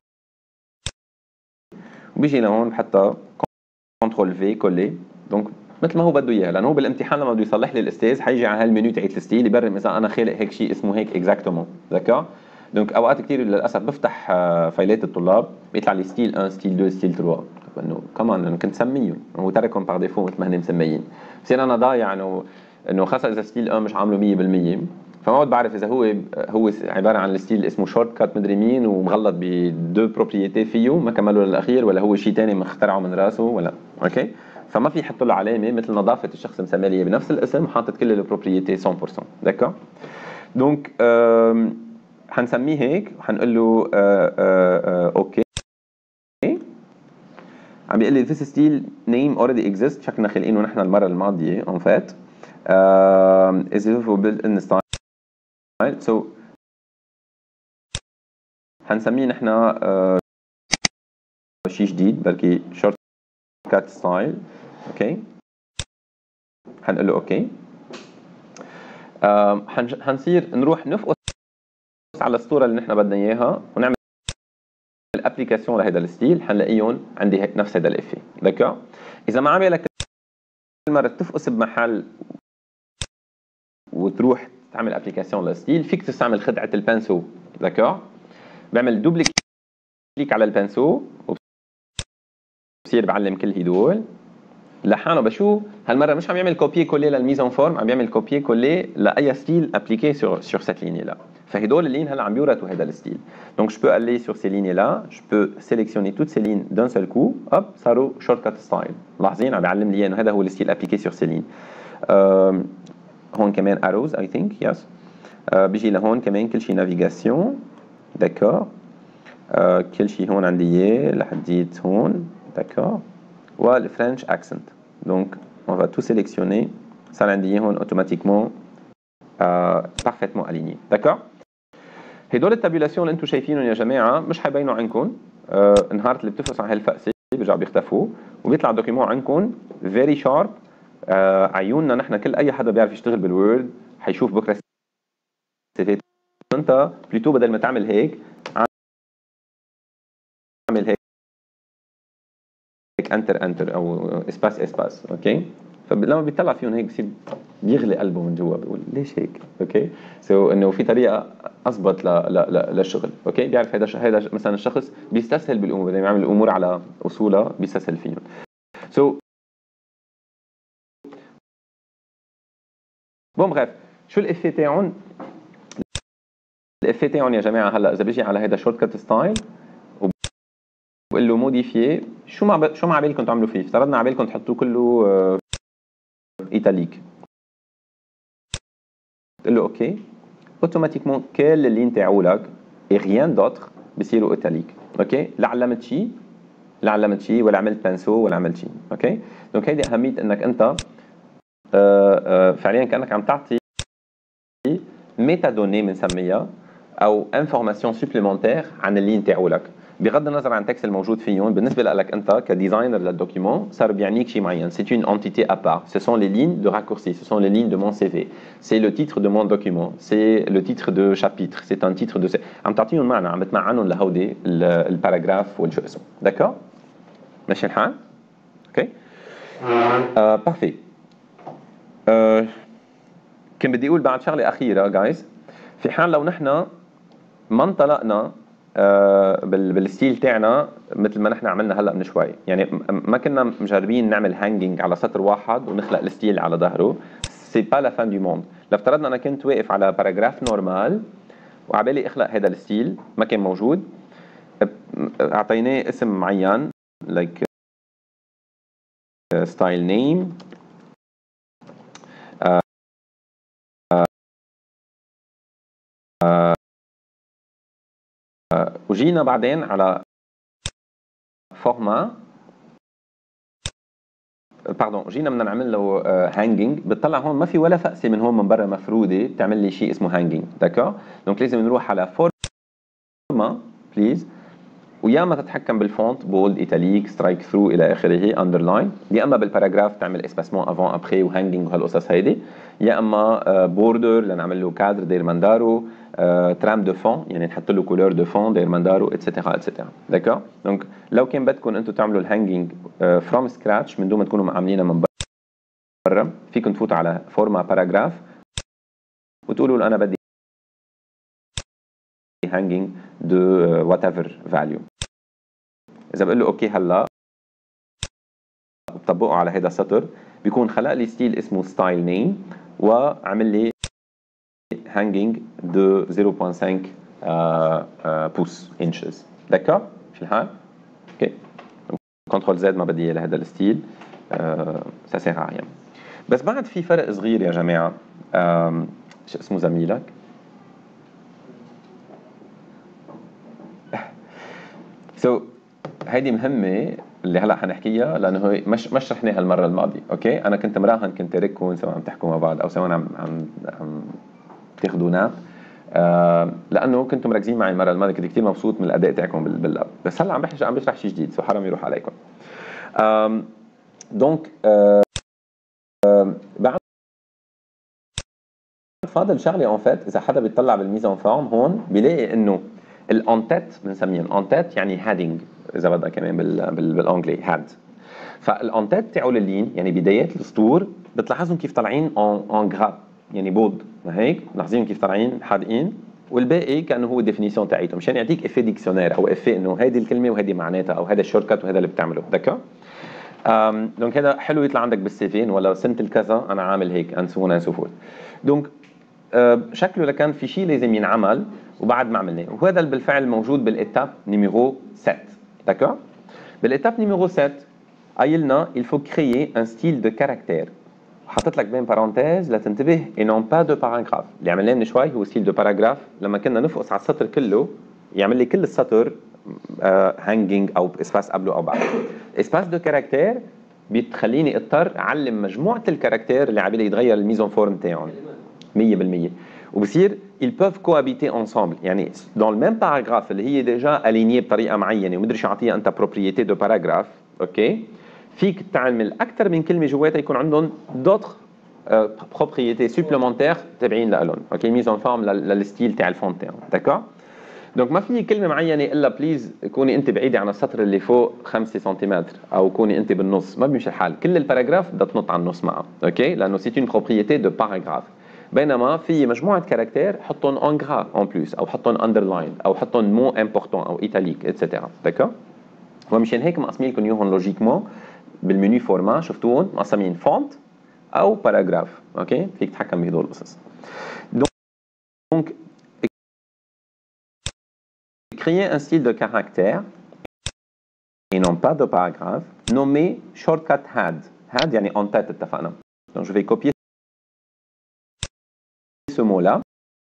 وبيجي لهون بحطها كنترول في كولي. دونك مثل ما هو بده اياه، لانه هو بالامتحان لما بده يصلح لي الاستاذ حيجي على هالمنيو تاعت الستيل يبرم اذا انا خالق هيك شيء اسمه هيك اكزاكتومون. داكور دونك اوقات كثير للاسف بفتح فايلات الطلاب بيطلع لي ستيل واحد ستيل اثنين ستيل ثلاثة، انه كمان انا كنت سميهم هو تركهم بار ديفو مثل ما هن مسميين. بصير انا ضايع انه انه خاصه اذا ستيل واحد مش عامله مية بالمية، فما بعد بعرف اذا هو هو عباره عن الستيل اسمه شورت كات مدري مين ومغلط بدو بروبريتي فيه ما كملوا للاخير، ولا هو شيء ثاني مخترعه من راسه ولا. اوكي فما في يحط له علامه مثل نظافه الشخص مسمي لي بنفس الاسم وحاطط كل البروبريتي مية بالمية. داكور دونك حنسميه هيك وحنقول له آه آه آه اوكي. عم بيقول لي this style name already exists، شكلنا خلقينه نحن المره الماضيه اون فات. is it built in style so حنسميه نحن آه شيء جديد بركي شورت كات ستايل. اوكي حنقول له اوكي. آه حنصير نروح نفقس على الصوره اللي نحن بدنا اياها ونعمل الابليكاسيون لهذا الستيل. حنلاقيهم عندي هيك نفس هذا الافي. داكور اذا ما عم لك كل مره تفقس بمحل وتروح تعمل ابليكاسيون للستيل فيك تستعمل خدعه البانسو. داكور بعمل دوبل كليك على البانسو وبصير بعلم كل هدول لحاله. بشو هالمره مش عم يعمل كوبي كولي للميزون فورم، عم يعمل كوبي كولي لاي ستيل ابليكي sur sur cette ligne là. فهدول اللين هلا عم بيورثوا هذا الستيل. دونك je peux aller sur ces lignes là, je peux sélectionner toutes ces lignes d'un seul coup. hop صاروا shortcut style. ملاحظين عم بيعلم لي انه هذا هو الستيل ابليكي sur ces lignes. أه هون كمان arrows I think yes. أه بيجي لهون كمان كل شيء نافيغاسيون. داكور أه كل شيء هون عندي اياه لحديت هون. داكور والفرنش اكسنت. Donc, on va tout sélectionner. Ça l'indique automatiquement euh, parfaitement aligné. D'accord? هدول التابيولاسيون اللي انتم شايفينهم يا جماعه مش حيبينوا عندكم آه نهار اللي بتفقس على هالفقسه بيرجعوا بيختفوا وبيطلع الدوكيمون عندكم فيري شارب. آه عيوننا نحن كل اي حدا بيعرف يشتغل بالوورد حيشوف بكره سي. انت بليتو بدل ما تعمل هيك اعمل هيك انتر انتر او اسباس اسباس. اوكي فلما بيطلع فيهم هيك بصير بيغلي قلبه من جوا بيقول ليش هيك. اوكي سو so انه في طريقه اضبط ل... ل... ل... للشغل. اوكي بيعرف هذا هذا مثلا الشخص بيستسهل بالامور بدل ما يعمل الامور على اصولها بيستسهل فيهم. سو so بون بريف شو الافي تاعهم؟ الافي تاعهم يا جماعه هلا اذا بيجي على هذا شورت كات ستايل وبقول له موديفيي شو ما ب... شو ما عبالكم تعملوا فيه. افترضنا عبالكم تحطوه كله آه... ايتاليك. تقول له اوكي اوتوماتيكمون كل اللين تاعولك اي ريان دوتر بصيروا ايتاليك. اوكي لا علمت شيء لا علمت شيء ولا عملت بانسو ولا عملت شيء. اوكي دونك هيدي اهميه انك انت آآ آآ فعليا كانك عم تعطي ميتا دوني بنسميها او انفورماسيون سوبليمونتير عن اللين تاعولك بغض النظر عن التكست الموجود فيهم. بالنسبه لك انت كديزاينر للدوكيمون صار بيعنيك شيء معين. سي une entité à part. Ce sont les lignes de raccourci, ce sont les lignes de mon سي في. C'est le titre de mon document, c'est le titre de chapitre, c'est un titre de عم تعطيهم معنى عم بتمعنهم لهودي الباراجراف والشو اسمه. داكور ماشي الحال؟ اوكي آه بارفي. آه كان بدي اقول بعد شغله اخيره جايز. في حال لو نحن ما انطلقنا آه بالستيل تاعنا مثل ما نحن عملنا هلا من شوي، يعني ما كنا مجربين نعمل هانجينج على سطر واحد ونخلق الستيل على ظهره. سي با لا فان دو موند. لفترضنا انا كنت واقف على باراجراف نورمال وعبالي اخلق هذا الستيل ما كان موجود، اعطيناه اسم معين لايك ستايل نيم وجينا بعدين على فورما، باردون جينا بدنا نعمل له هانجينج. بتطلع هون ما في ولا فقسه من هون من برا مفروده بتعمل لي شيء اسمه هانجينج، داكور؟ دونك لازم نروح على فورما بليز، ويا ما تتحكم بالفونت بولد، ايتاليك، سترايك ثرو الى اخره، اندرلاين، يا اما بالباراجراف تعمل اسباسمون افون ابخي وهانجينج وهالقصص هيدي، يا اما بوردر لنعمل له كادر داير ماندارو، ترام دو فون يعني نحط له كولور دو فون داير ماندارو اتسيتيرا اتسيتيرا، داكور؟ دونك لو كان بدكم انتم تعملوا الهانجينج فروم سكراتش من دون ما تكونوا عاملينها من برا، فيكم تفوتوا على فورما باراجراف وتقولوا له انا بدي هانجينج دو وات ايفر فاليو. اذا بقول له اوكي هلا بطبقه على هذا السطر، بيكون خلق لي ستيل اسمه ستايل نيم وعمل لي هانجينج دو صفر فاصلة خمسة بوس انشز، داكور؟ في الحال؟ اوكي، كنترول زد ما بدي اياه لهذا الستيل، سا سير ا ريان. بس بعد في فرق صغير يا جماعه، شو اسمه زميلك؟ سو so, هيدي مهمه اللي هلا حنحكيها لانه هي مش مش شرحناها المره الماضيه، اوكي؟ انا كنت مراهن كنت تارككم سواء عم تحكوا مع بعض او سواء عم عم عم تاخذوا ناب، آه لانه كنتم مركزين معي المره الماضيه، كنت كثير مبسوط من الاداء تاعكم باللاب، بس هلا عم بحكي عم بشرح شيء جديد، سو حرام يروح عليكم. دونك آه آه بعد فاضل شغله اون فات، اذا حدا بيطلع بالميزان فورم هون بيلاقي انه الانتيت بنسميه الانتيت يعني هادينج اذا بدك كمان بال بالانجلي هاد. فالانتيت تاعو اللين يعني بدايات السطور بتلاحظهم كيف طالعين ان ان غرا يعني بولد هيك، ملاحظين كيف طالعين حادقين، والباقي كانه هو الديفينيسيون تاعيته مشان يعطيك افي ديكسيونير او افي انه هيدي الكلمه وهيدي معناتها او هذا الشورت كات وهذا اللي بتعمله، داكور؟ دونك هذا حلو يطلع عندك بالسي في ولا سنه الكذا انا عامل هيك اند سو اون اند سو فورث. دونك أه شكله لكان في شيء لازم ينعمل وبعد ما عملناه، وهذا بالفعل موجود بالإتاب نيميرو سبعة، داكور؟ بالإتاب نيميرو سبعة قايلنا il faut créer un style de caractère، حاطط لك بين بارونتيز لتنتبه et non pas de paragraphe. اللي عملناه من شوي هو ستيل دو باراجراف، لما كنا نفقس على السطر كله يعمل لي كل السطر هانجينج او اسباس قبله او بعده. اسباس دو كاركتير بتخليني اضطر اعلم مجموعه الكاركتير اللي عم يتغير الميزون فورم تاعهم مية بالمية، وبصير ils peuvent cohabiter ensemble، يعني dans le même paragraphe اللي هي ديجا الينيه بطريقه معينه ومدري شو اعطيها انت بروبريتي دو باراجراف، اوكي؟ فيك تعمل اكثر من كلمه جواتها يكون عندهم دوتر بروبريتي سوبليمونتير تابعين لهم، اوكي؟ ميزون فورم للستيل تاع الفونت تاعهم، داكور؟ دونك ما في كلمه معينه الا بليز كوني انت بعيده عن السطر اللي فوق خمسة سنتيمتر او كوني انت بالنص، ما بيمشي الحال، كل الباراجراف بدها تنط على النص معه، اوكي؟ لانه سي اون بروبريتي دو باراجراف. بينما في مجموعه كاركتير حطهم ان غرا اون بلوس او حطهم اندرلاين او حطهم مو امبورتون او ايتاليك اتسيتيرا، داكور؟ ومشان هيك مقسمين لكم اياهم لوجيكمون بالمنيو فورما، شفتوهم مقسمين فونت او باراجراف، اوكي؟ فيك تتحكم بهدول القصص. دونك créer un style de caractère et non pas de paragraphe nommé shortcut had. Had يعني en tête اتفقنا. Donc je vais copier ce mot-là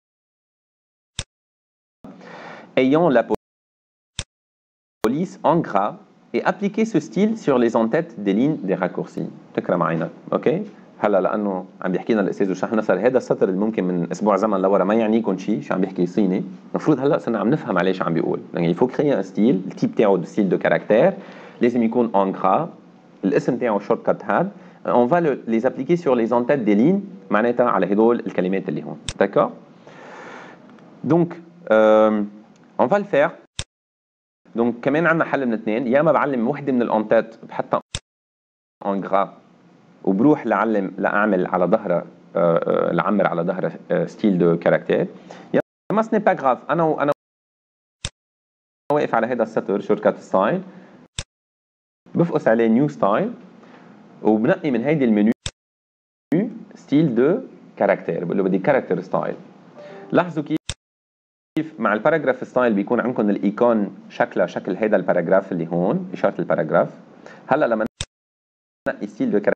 ayant la police en gras et appliquer ce style sur les en-têtes des lignes des raccourcis. تكرم معنا، اوكي؟ هلا لانه عم بيحكي لنا الاستاذ وشرح صار هذا السطر اللي ممكن من اسبوع زمن لورا ما يعنيكم شيء، شو عم بيحكي صيني، المفروض هلا صرنا عم نفهم عليه شو عم بيقول، يعني il faut créer un style، التيب تاعه دو ستيل دو كاركتير لازم يكون en gras، الاسم تاعه شورت كات هاد، on va le, les appliquer sur les en-têtes des lignes معناتها على هدول الكلمات اللي هون، داكور؟ دونك on va le faire. دونك كمان عندنا حل من اثنين، يا اما بعلم وحده من الانتات بحطها ان غرا وبروح لعلم لاعمل على ظهرها لعمر على ظهرها ستيل دو كاركتير، يا اما سني با غراف انا وانا واقف على هذا السطر شورت كات ستايل بفقس عليه نيو ستايل وبنقي من هيدي المنيو ستيل دو كاركتير، بقول له بدي كاركتير ستايل. لاحظوا كيف كيف مع الباراجراف ستايل بيكون عندكم الايكون شكلها شكل هذا الباراجراف اللي هون، اشاره الباراجراف. هلا لما نقي ستيل دو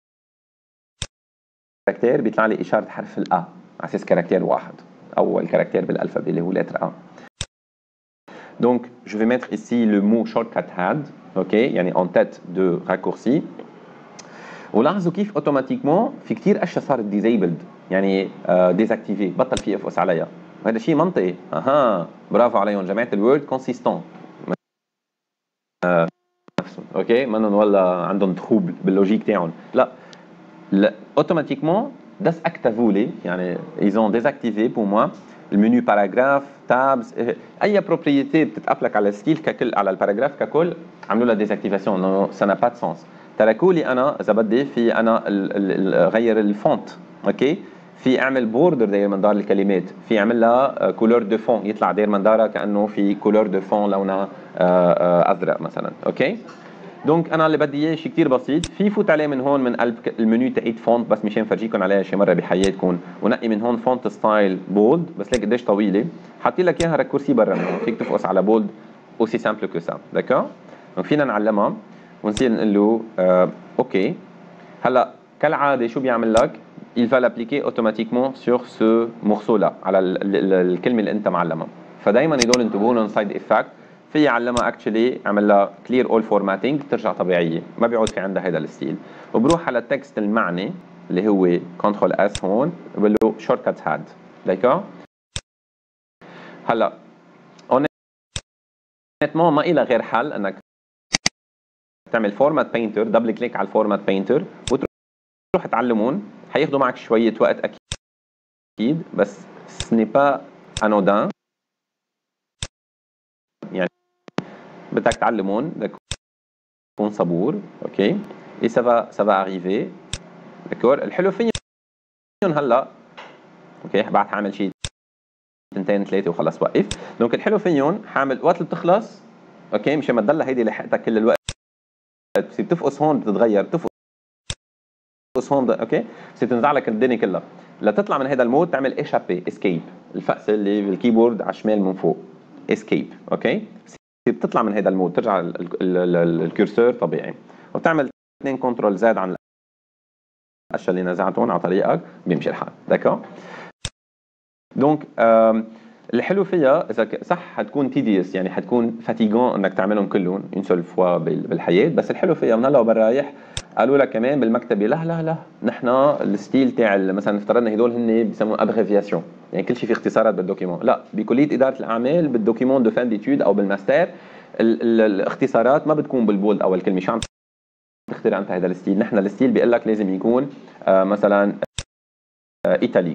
كاركتير بيطلع لي اشاره حرف الا على اساس كاركتير واحد، اول كاركتير بالالفابي اللي هو لتر ا. Donc, je vais mettre ici le mot shortcut had, ok, يعني en tête de raccourci. ولاحظوا كيف اوتوماتيكمون في كثير اشياء صارت ديزيبلد، يعني ديزاكتيفي، بطل في يفقس عليها، وهذا شيء منطقي. اها برافو عليهم جماعه الوورد كونسيستون نفسهم، اوكي، منهم ولا عندهم تخوب باللوجيك تاعهم، لا لا اوتوماتيكمون ديساكتيفوا لي، يعني ils ont désactivé pour moi المنيو باراجراف تابز، اي بروبريتي بتتابلك على الستيل ككل، على الباراجراف ككل، عملوا لها ديزاكتيفاسيون. نو سا نا با دو سونس. تركوا لي انا اذا بدي في انا غير الفونت، اوكي، في اعمل بوردر داير من دار الكلمات، في اعمل لها كولور دو فون، يطلع داير من دارها كانه في كولور دو فون لونها ازرق مثلا، اوكي. دونك انا اللي بدي اياه شيء كثير بسيط، في فوت عليه من هون من قلب المنيو تاعيد فونت، بس مشان فرجيكم عليها شي مره بحياتكم، ونقي من هون فونت ستايل بولد، بس ليك قديش طويله، حاطي لك اياها ركورسي برا من هون، فيك تفقس على بولد اوسي سامبل كو سا، داكور. دونك فينا نعلمها ونصير نقول له آه اوكي. هلا كالعاده شو بيعمل لك؟ il va l'appliquer automatiquement sur ce morceau là، على الكلمه اللي انت معلمها. فدائما هدول انتبهوا لهم سايد افكت. في يعلمها اكشلي اعمل لها كلير اول فورماتنج ترجع طبيعيه، ما بيعود في عندها هذا الستيل. وبروح على التكست المعني اللي هو كنترول اس هون، بقول له شورت كات هاد، دايكور. هلا اونيتمون ما إلها غير حل انك تعمل فورمات بينتر، دبل كليك على الفورمات بينتر وتروح تعلمون. حياخذوا معك شويه وقت اكيد، بس سني با انودان، يعني بدك تعلمون، بدك تكون صبور، اوكي، اي سافا سافا اريفي، داكور. الحلو فيهم هلا، اوكي، بعد حاعمل شيء اثنتين ثلاثه وخلص وقف. دونك الحلو فيهم حاعمل وقت اللي بتخلص، اوكي، مشان ما تضل هيدي لحقتك كل الوقت، بتصير تفقس هون بتتغير، تفقس هون، اوكي، بتصير تنزع لك الدنيا كلها. لتطلع من هذا المود تعمل ايشابي، اسكيب، الفقسه اللي بالكيبورد على الشمال من فوق، اسكيب، اوكي. بتطلع من هذا المود، ترجع الكرسور طبيعي، وبتعمل اثنين كنترول زاد عن الاشياء اللي نزعتهم على طريقك، بيمشي الحال، داكور. دونك الحلو فيها اذا صح حتكون تيديوس، يعني حتكون فاتيغون انك تعملهم كلهم اون سول فوا بالحياه، بس الحلو فيها من هلا وبالرايح قالوا لك كمان بالمكتبه لا لا لا نحن الستيل تاع مثلا افترضنا هدول هن بيسموه ابريفياسيون، يعني كل شيء في اختصارات بالدوكيمون. لا، بكليه اداره الاعمال بالدوكيمون دو فان ديتود او بالماستر الاختصارات ما بتكون بالبولد اول كلمه. شو عم تخترع انت هذا الستيل؟ نحن الستيل بيقول لك لازم يكون آه مثلا آه ايتاليك،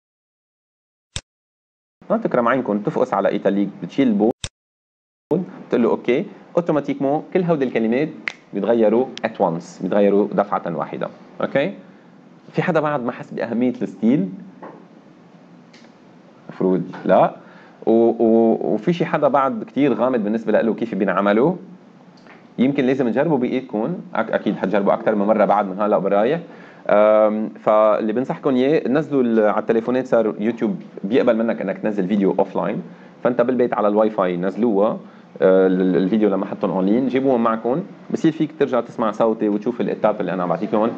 ما تكرم عينكم، تفقس على ايتاليك، بتشيل البولد، بتقول له اوكي، اوتوماتيكمون كل هودي الكلمات بيتغيروا ات وانس، بيتغيروا دفعه واحده، اوكي. في حدا بعد ما حس باهميه الستيل؟ المفروض لا. و و وفي شي حدا بعد كثير غامض بالنسبه له كيف بينعملوا؟ يمكن لازم تجربوا بايدكم، اكيد حتجربوا اكثر من مره بعد من هلا وبرايح. فاللي بنصحكم اياه نزلوا على التليفونات، صار يوتيوب بيقبل منك انك تنزل فيديو اوف لاين، فانت بالبيت على الواي فاي نزلوها الفيديو لما حطهم اونلاين، جيبوهم معكم، بصير فيك ترجع تسمع صوتي وتشوف الاتاب اللي انا عم بعطيكم.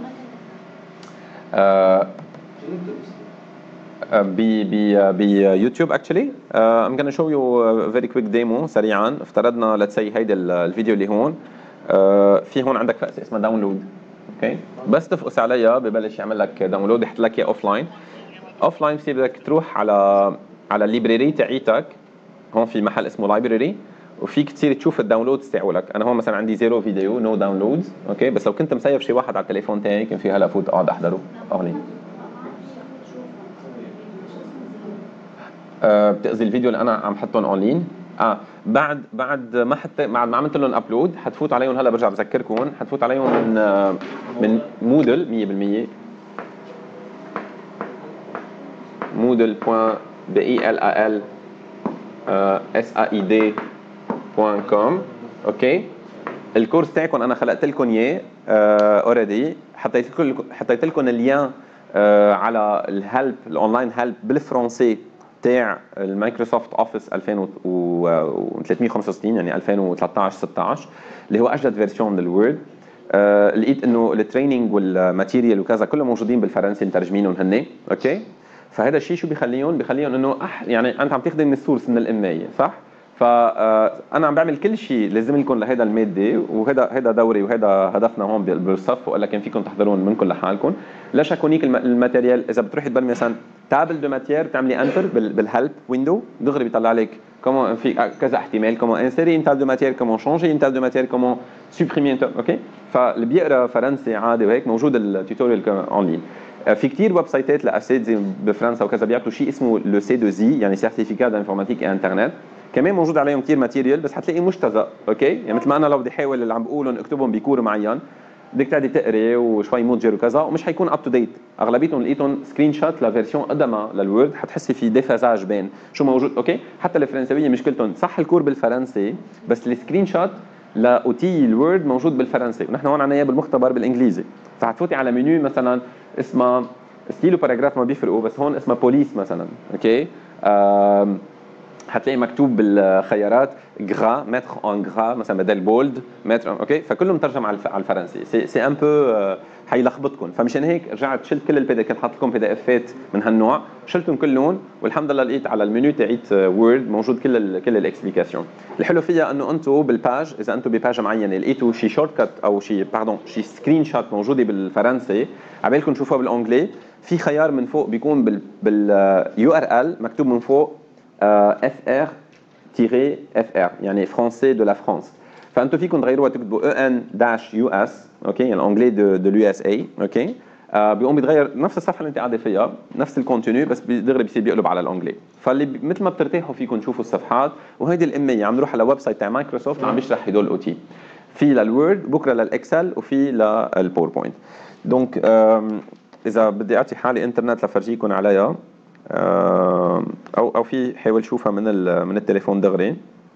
ب ب بيوتيوب اكشلي. I'm gonna show you a very quick demo سريعا. افترضنا let's say هيدا الفيديو اللي هون، uh, في هون عندك فقسه اسمها داونلود، اوكي، بس تفقس عليها ببلش يعمل لك داونلود، يحط لك اياه اوف لاين. اوف لاين بصير بدك تروح على على الليبراري تاعيتك، هون في محل اسمه لايبراري، وفيك تصير تشوف الداونلودز تاعولك. انا هون مثلا عندي زيرو فيديو، نو داونلودز، اوكي، بس لو كنت مسيف شي واحد على التليفون تاعي كان في هلا فوت اقعد احضره اونلاين. أه بتقصدي الفيديو اللي انا عم حطهم اونلاين؟ اه بعد بعد ما حتى بعد ما عملت لهم ابلود حتفوت عليهم، هلا برجع بذكركم، حتفوت عليهم من آه من مودل مية بالمية، مودل بوان بي ال ا ال اس ا اي دي بوان كوم، اوكي. الكورس تاعكم انا خلقت لكم اياه اوريدي، حطيت لكم حطيت لكم اللين آه على الهيلب، الاونلاين هيلب بالفرنسي تاع المايكروسوفت اوفيس ألفين وثلاثمية وخمسة وستين، يعني ألفين وثلاثطعش ستطعش، اللي هو اجدد فيرسيون للوورد. آه لقيت انه التريننج والماتيريال وكذا كلهم موجودين بالفرنسي مترجمينهم هن، اوكي. فهذا الشيء شو بيخليهم؟ بيخليهم انه أح يعني انت عم تاخذ من السورس من الاميه، صح؟ فانا عم بعمل كل شيء لازم لكم لهيدا الماده، وهذا هذا دوري وهذا هدفنا هون بالصف، وقال لك فيكم تحضرون منكم لحالكم. لا شك هونيك الماتيريال اذا بتروحي تبرمي مثلا تابل دو ماتير بتعملي انتر بالهيلب ويندو دغري بيطلع لك كومون في كذا احتمال، كومون انسيري ان تابل دو ماتير، كومون شونجي ان تابل دو ماتير، كومون سوبريمي. اوكي، فاللي بيقرا فرنسي عادي وهيك موجود التوتوريال اون لين. في كثير ويب سايتات لاساتذه بفرنسا وكذا بيعطوا شيء اسمه لو سي دو زي، يعني سيرتيفيكا دانفورماتيك اي انترنت، كمان موجود عليهم كثير ماتيريال، بس حتلاقيه مجتزأ. اوكي، يعني مثل ما انا لو بدي احاول اللي عم بقولهم اكتبهم بكور معين، بدك تقعدي تقري وشوي متجر وكذا، ومش حيكون اب تو ديت. اغلبيتهم لقيتهم سكرين شوت لفيرسيون قدمها للوورد، حتحسي في ديفازاج بين شو موجود. اوكي، حتى الفرنساويه مشكلتهم صح الكور بالفرنسي، بس السكرين شوت لاوتي الوورد موجود بالفرنسي، ونحن هون عنا اياه بالمختبر بالانجليزي. فحتفوتي على منيو مثلا اسمها ستيل وباراجراف ما بيفرقوا، بس هون اسمها بوليس مثلا. اوكي، حتلاقي مكتوب بالخيارات غرا متر ان غرا مثلا بدل بولد متر. اوكي، فكله مترجم على الفرنسي. سي سي ان بو حيلخبطكم، فمشان هيك رجعت شلت كل البي دي، كنت حاط لكم بي دي افات من هالنوع، شلتهم كلهم، والحمد لله لقيت على المنيو تاعت وورد موجود كل ال كل الاكسبليكاسيون. الحلو فيها انه انتم بالباج، اذا انتم بباج معينه لقيتوا شي شورت كات او شي باردون شي سكرين شوت موجوده بالفرنسي، عبالكم تشوفوها بالانجلي، في خيار من فوق بيكون بال باليو ار ال مكتوب من فوق اف ار تيري اف ار، يعني فرونسي دو لا فرانس. فانتم فيكم تغيروها تكتبوا او ان داش يو اس، اوكي، يعني الانجلي دو دو اليو اس اي. اوكي، آه بيقوم بيتغير نفس الصفحه اللي انت قاعده فيها، نفس الكونتينيو، بس دغري بيصير بيقلب على الانجلي. فاللي مثل ما بترتاحوا فيكم تشوفوا الصفحات. وهيدي الاميه عم نروح على الويب سايت تاع مايكروسوفت عم بيشرح هدول الاوتي، في للوورد، بكره للاكسل، وفي للباوربوينت. دونك اذا بدي اعطي حالي انترنت لفرجيكم عليها، او او في حاول شوفها من من التليفون دغري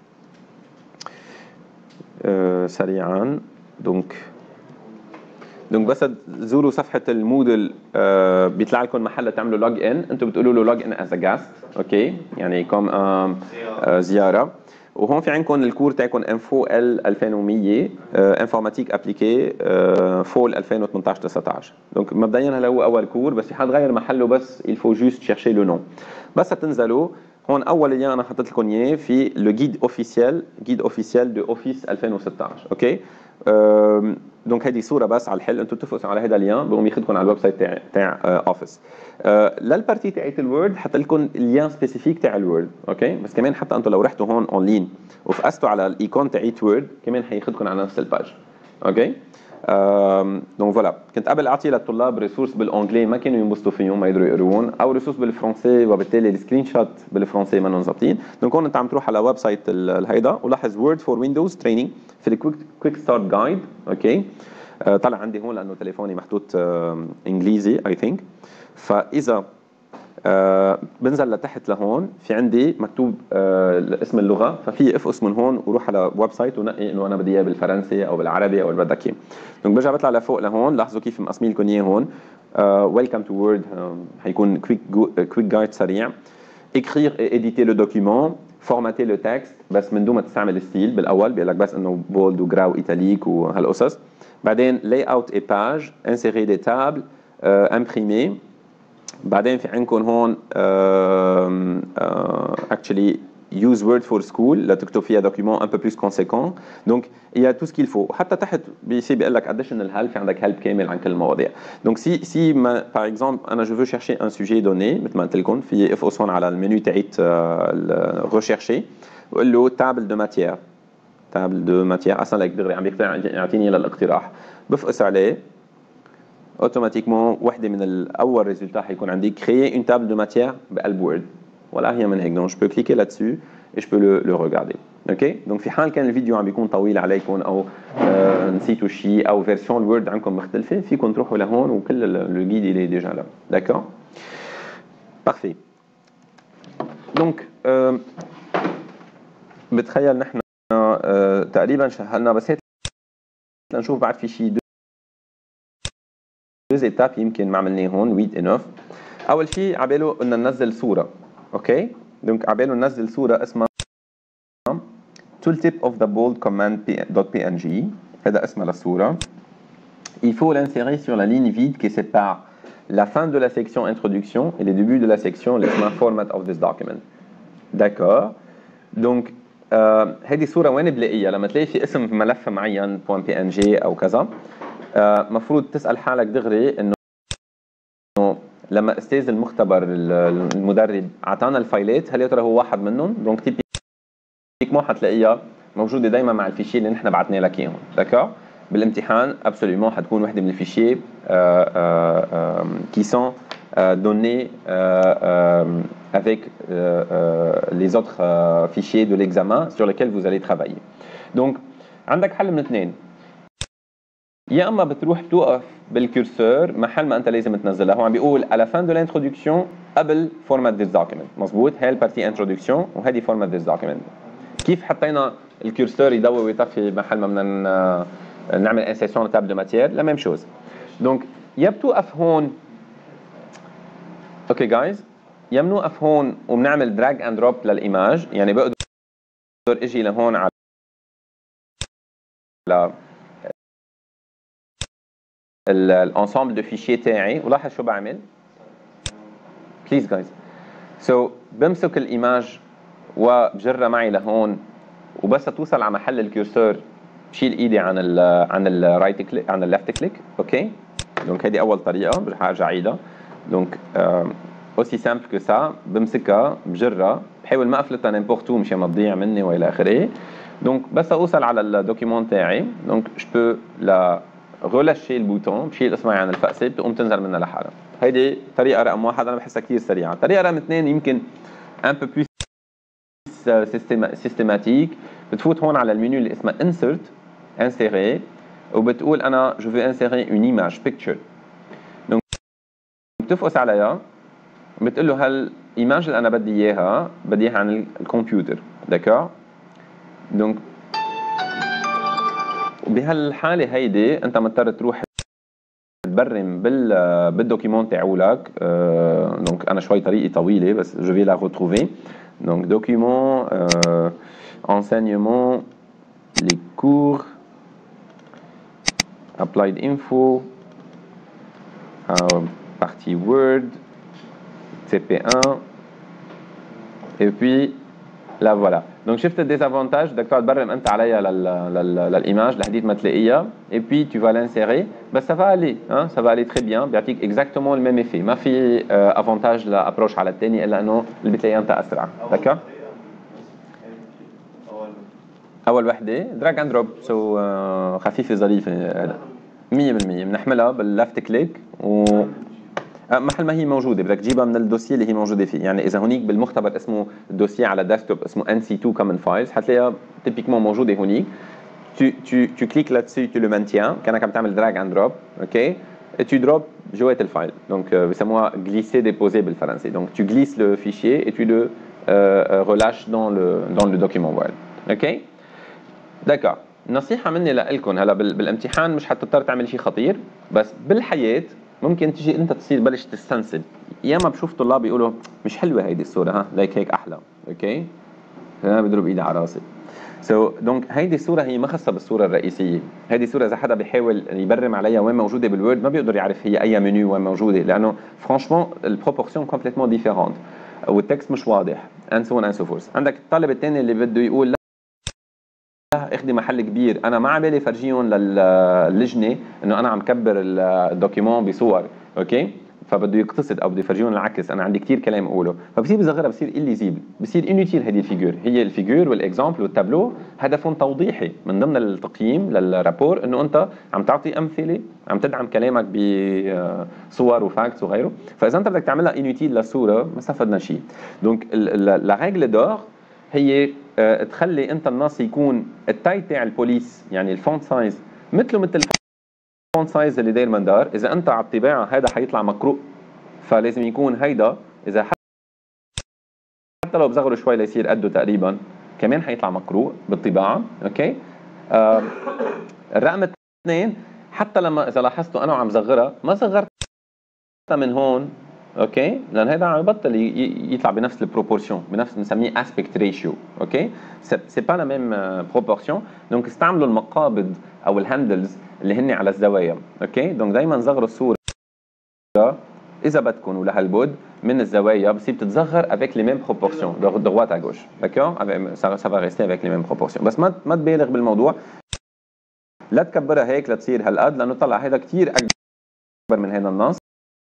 أه سريعا. دونك دونك بس تزوروا صفحه المودل، أه بيطلع لكم محل تعملوا لوج ان، انتم بتقولوا له لوج ان از ا جاست. اوكي، يعني كوم أه زياره. وهون في عندكم الكور تاعكم انفو ال ألفين ومية انفورماتيك ابليكي فول ألفين وثمانية عشر تسعة عشر. دونك مبدئيا هلا هو اول كور، بس في حال غير محله بس الفو جوست شيرشي لو نون. بس تنزلوا هون اول لين انا حطيت لكم اياه في لو جيد اوفيسيال، جيد اوفيسيال دو اوفيس ألفين وستة عشر. اوكي، دونك هذه صوره بس على الحل، انتم بتفوتوا على هذا اللين بقوم ياخذكم على الويب سايت تاع تاع اوفيس. أه للبارتي تاعت الوورد حط لكم اللين سبيسيفيك تاع الوورد. اوكي، بس كمان حتى انتم لو رحتوا هون اون لين وفقستوا على الايكون تاعت وورد كمان حياخذكم على نفس الباج. اوكي، دونك فوالا، كنت قبل اعطي للطلاب ريسورس بالانجلي ما كانوا ينبسطوا فيهم، ما يقدروا يقروهم، او ريسورس بالفرنسي وبالتالي السكرين شوت بالفرنسي ما ظابطين. دونك هون انت عم تروح على ويب سايت الهيدا ولاحظ وورد فور ويندوز تريننج في الكويك كويك ستارت جايد. اوكي، أه طلع عندي هون لانه تليفوني محطوط أه انجليزي اي ثينك. فاذا أه بنزل لتحت لهون في عندي مكتوب أه اسم اللغه، ففي افقس من هون وروح على ويب سايت ونقي انه انا بدي اياه بالفرنسي او بالعربي او اللي بدك اياه. دونك برجع بطلع لفوق لهون، لاحظوا كيف مقسمين لكم اياه هون. ويلكم تو وورد حيكون كويك كويك جايد سريع. écrire et éditer le document، formater le texte، بس من دون ما تستعمل الستيل بالاول، بيقول لك بس انه بولد وجرا وايتاليك وهالقصص. بعدين layout et page، insérer des tables، euh, imprimer. بعدين في عندكم هون actually use word for school لتكتب فيها دوكيومون un peu plus conséquent. donc il y a tout ce qu'il faut. حتى تحت بيصير بيقول لك additional help، في عندك help كامل عن كل المواضيع. donc si si ما par exemple انا je veux chercher un sujet donné مثل ما قلت لكم، في افقس هون على المنيو تاعت rechercher وقول له table de matière، table de matière اصلا لك دغري عم يعطيني للاقتراح، بفقس عليه اوتوماتيكمون وحده من الاول ريزلتا حيكون عندي créer une table de matière بقلب وورد، ولا هي من هيك. دونك جو بو كليكي لاتسو et je peux le le regarder. اوكي، دونك في حال كان الفيديو عم بيكون طويل عليكم او آه نسيتوا شيء او فيرسيون الوورد عندكم مختلفه، فيكم تروحوا لهون وكل لو جيد اللي ديجا لا. داكور، بارفي. دونك آه بتخيل نحن آه تقريبا شغلنا، بس هيك لنشوف بعد في شيء دوز ايتاب يمكن ما عملناه هون ويد انف. اول شيء عباله بدنا ننزل صوره. اوكي، دونك عباله ننزل صوره اسمها tooltip of the bold command .png، هذا اسمها للصوره. il faut l'insérer sur la ligne vide qui sépare la fin de la section introduction et le début de la section اللي اسمها format of this document. d'accord، donc آه هذه صوره وين بلاقيها؟ لما تلاقي في اسم ملف معين .png او كذا، آه مفروض تسال حالك دغري انه لما استاذ المختبر المدرب اعطانا الفايلات هل يا ترى هو واحد منهم؟ دونك تيبيكمون حتلاقيها موجوده دائما مع الفيشيه اللي نحن بعثنا لك اياهم، داكور؟ بالامتحان ابسوليومون حتكون وحده من الفيشيه كي سون donnés avec les autres fichiers de l'examen sur lesquels vous allez travailler. Donc عندك حل من اثنين، يا اما بتروح بتوقف بالكورسور محل ما انت لازم تنزلها. هو عم بيقول على fin de l'introduction قبل format this document، مزبوط؟ هاي البارتي introduction وهذه format this document. كيف حطينا الكورسور يضوي ويطفي محل ما بدنا نعمل انسيسيون تاب دو ماتيير؟ لا ميم شوز. دونك يا بتوقف هون، اوكي جايز، يا بنوقف هون وبنعمل دراج اند دروب للايماج، يعني بقدر اجي لهون على الانسامبل دو فيشيه تاعي، ولاحظ شو بعمل بليز جايز. سو بمسك الايماج وبجرها معي لهون، وبس توصل على محل الكورسور بشيل ايدي عن ال عن الرايت كليك عن الليفت كليك، اوكي؟ دونك هذه اول طريقه، برح ارجع اعيدها. دونك اوسي سامبل كو سا، بمسكها بجرها، بحاول ما افلتها نيمبورت او مشان ما تضيع مني والى اخره. دونك بس اوصل على الدوكيمون تاعي، دونك جو بو لا ريلاشي البوتون، بشيل اسمعي عن الفأسة، بتقوم تنزل منها لحالها. هيدي طريقه رقم واحد، انا بحسها كثير سريعه. الطريقه رقم اثنين يمكن ان بو بلوس سيستماتيك، بتفوت هون على المنيو اللي اسمه انسرت انسيري، وبتقول انا جو في انسيري اون ايماج بيكتشر. دونك بتفقس عليها، بتقول له هالايماج اللي انا بدي اياها بدي اياها عن الكمبيوتر، داكور؟ دونك بهالحاله هيدي انت مضطر تروح تبرم بال بالدوكيمون تاعولك. أه دونك انا شوي طريقي طويله بس جو في لا ريتروفي. دونك دوكيمون enseignement les cours applied info euh, partie Word سي بي واحد et puis là voilà. Donc شفت الديزافونتاج، بدك تقعد تبرم انت عليها لل لل للايماج لحديت ما تلاقيها، et puis tu vas l'insérer. بس ça va aller hein, ça va aller très bien، بيعطيك exactement le même effet. ما في افونتاج لابروش على الثاني الا انه اللي بتلاقيه انت اسرع، دكا؟ اول وحده دراج اند دروب، سو خفيفه ظريفه مية بالمية. بنحملها باللفت كليك و محل ما هي موجوده بدك تجيبها من الدوسيه اللي هي موجوده فيه. يعني اذا هونيك بالمختبر اسمه الدوسيه على الديسكتوب اسمه ان سي تو كومن فايلز، حتلاقيها تيبيكمون موجوده هونيك. tu tu tu cliques là-dessus, tu le maintiens كانك عم تعمل دراج اند دروب، اوكي؟ et tu drop جوات الفايل. دونك بسموها glisser déposer بالفرنسي. دونك tu glisses le fichier et tu le euh, relâches dans le dans le document Word، اوكي؟ دكا نصيحه مني لكم هلا بالامتحان مش حتضطر تعمل شيء خطير، بس بالحياه ممكن تيجي انت تصير بلش تستنسل. ياما بشوف طلاب يقولوا مش حلوه هيدي الصوره، ها ليك هيك احلى، اوكي؟ انا بضرب ايدي على راسي. سو so, دونك هيدي الصوره هي ما خاصه بالصوره الرئيسيه. هيدي الصوره اذا حدا بيحاول يبرم عليها وين موجوده بالوورد ما بيقدر يعرف هي اي منيو وين موجوده، لانه فرانشمون البروبورسيون كومبليتمون ديفيرونت والتكست مش واضح ان سو ان سو فورس. عندك الطالب الثاني اللي بده يقول لا اخذي محل كبير، انا ما عبالي فرجيهم للجنه انه انا عم كبر الدوكيمون بصور، اوكي؟ فبده يقتصد او بده يفرجيهم العكس، انا عندي كثير كلام اقوله، فبصير بصغرها بصير الليزيبل، بصير انوتيل. هذه الفيجور هي الفيجور والاكزامبل والتابلو هدفهم توضيحي من ضمن التقييم للرابور، انه انت عم تعطي امثله، عم تدعم كلامك بصور وفاكتس وغيره. فاذا انت بدك تعملها انوتيل للصوره ما استفدنا شيء. دونك لا ريغل دور هي تخلي انت النص يكون التايب تاع البوليس، يعني الفونت سايز مثله مثل الفونت سايز اللي داير مندار. اذا انت على الطباعه هذا حيطلع مقروء، فلازم يكون هيدا اذا حتى لو بصغره شوي ليصير قده تقريبا كمان حيطلع مقروء بالطباعه، اوكي؟ آه الرقم اثنين، حتى لما اذا لاحظتوا انا وعم صغرها ما صغرتها من هون، اوكي؟ لان هذا عم يبطل يطلع بنفس البروبورسيون، بنفس بنسميه اسبكت ريشيو، اوكي؟ سي با لا ميم بروبورسيون. دونك استعملوا المقابض او الهاندلز اللي هن على الزوايا، اوكي؟ دونك دائما صغروا الصوره اذا بدكم ولهالبود من الزوايا بصير بتتصغر avec les mêmes proportions de droite à gauche. D'accord? Ça, ça va rester avec les mêmes proportions. بس ما ما تبالغ بالموضوع. لا تكبرها هيك لتصير هالقد لانه طلع هيدا كثير اكبر من هذا النص،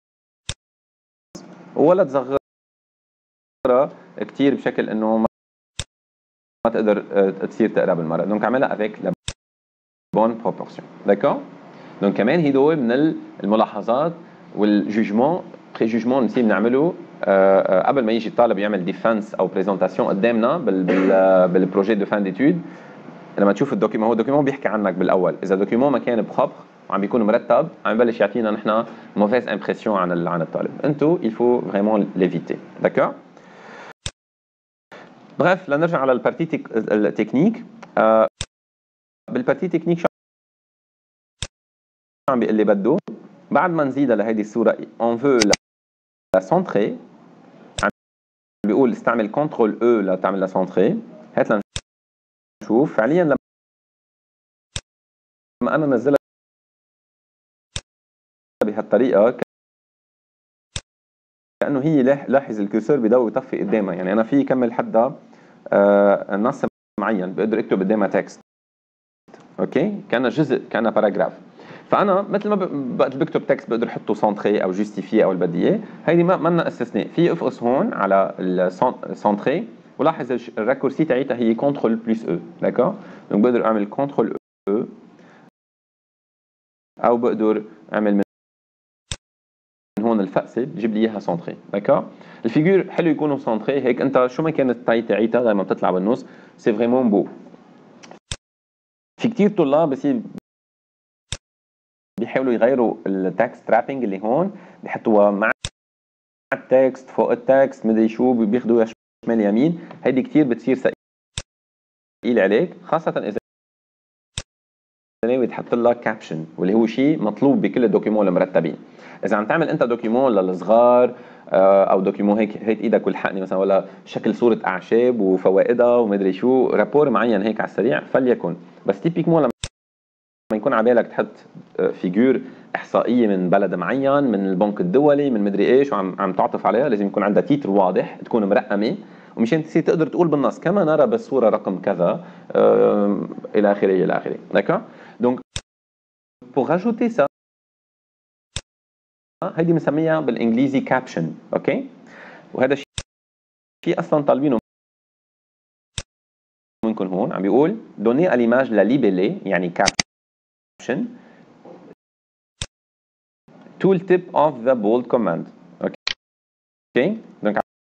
ولا تصغرها كثير بشكل انه ما تقدر تصير تقرا بالمره. دونك اعملها avec la bonne proportion. D'accord? دونك كمان هدول من الملاحظات والجوجمون بريجوجمون نسيب نعمله أه قبل ما يجي الطالب يعمل ديفنس او بريزنتاسيون قدامنا بال بال بالبروجي دو فان ديتود. لما تشوف الدوكيومون، هو الدوكيومون بيحكي عنك بالاول، اذا الدوكيومون ما كان بخبر وعم بيكون مرتب عم يبلش يعطينا نحن موفيز امبرسيون عن عن الطالب. انتو il faut vraiment l'éviter. D'accord? بريف لنرجع على البارتي التكنيك. أه بالبارتي تكنيك شو عم بيقول لي بده بعد ما نزيدها لهيدي الصوره on veut la centrer، عم بيقول استعمل كنترول او لتعمل لا سنتري. هات لنشوف فعليا لما انا نزلها بهالطريقه كانه هي لاحظ الكرسور بيضوي ويطفي قدامها، يعني انا في كمل حدا آه نص معين بقدر اكتب قدامها تكست. اوكي؟ كان جزء كان باراجراف. فانا مثل ما وقت بكتب تكست بقدر احطه سنتري او جوستيفي او اللي بدي اياه، هيدي ما منا استثناء. في افقس هون على السنتري ولاحظ الراكورسي تاعيتها هي كنترول بلس او. داكور؟ دونك بقدر اعمل كنترول او او بقدر اعمل من هون الفقسه بجيب لي اياها سنتري. داكور؟ الفيجور حلو يكونوا سنتري، هيك انت شو ما كانت التاي تاعيتها لما بتطلع بالنص سي فريمون بو. في كثير طلاب بصير بيحاولوا يغيروا التكست ترابينج اللي هون، بيحطوها مع التكست فوق التكست مدري شو، بياخذوها شمال يمين. هيدي كثير بتصير ثقيل عليك، خاصه اذا ناوي تحط لها كابشن واللي هو شيء مطلوب بكل الدوكيومون المرتبين. اذا عم تعمل انت دوكيومون للصغار او دوكيومون هيك هيك ايدك والحقني مثلا، ولا شكل صوره اعشاب وفوائدها ومدري شو، رابور معين هيك على السريع فليكن. بس تيبيكمون لما يكون على بالك تحط فيجور احصائيه من بلد معين، من البنك الدولي، من مدري ايش، وعم عم تعطف عليها، لازم يكون عندها تيتر واضح، تكون مرقمه، ومشان تصير تقدر تقول بالنص كما نرى بالصوره رقم كذا الى اخره الى اخره. داكور؟ دونك pour rajouter ça هيدي بنسميها بالانجليزي كابشن. اوكي؟ وهذا الشيء اصلا طالبينه منكم هون. عم بيقول donner à l'image la libellé يعني caption tooltip of the bold command. اوكي؟ دونك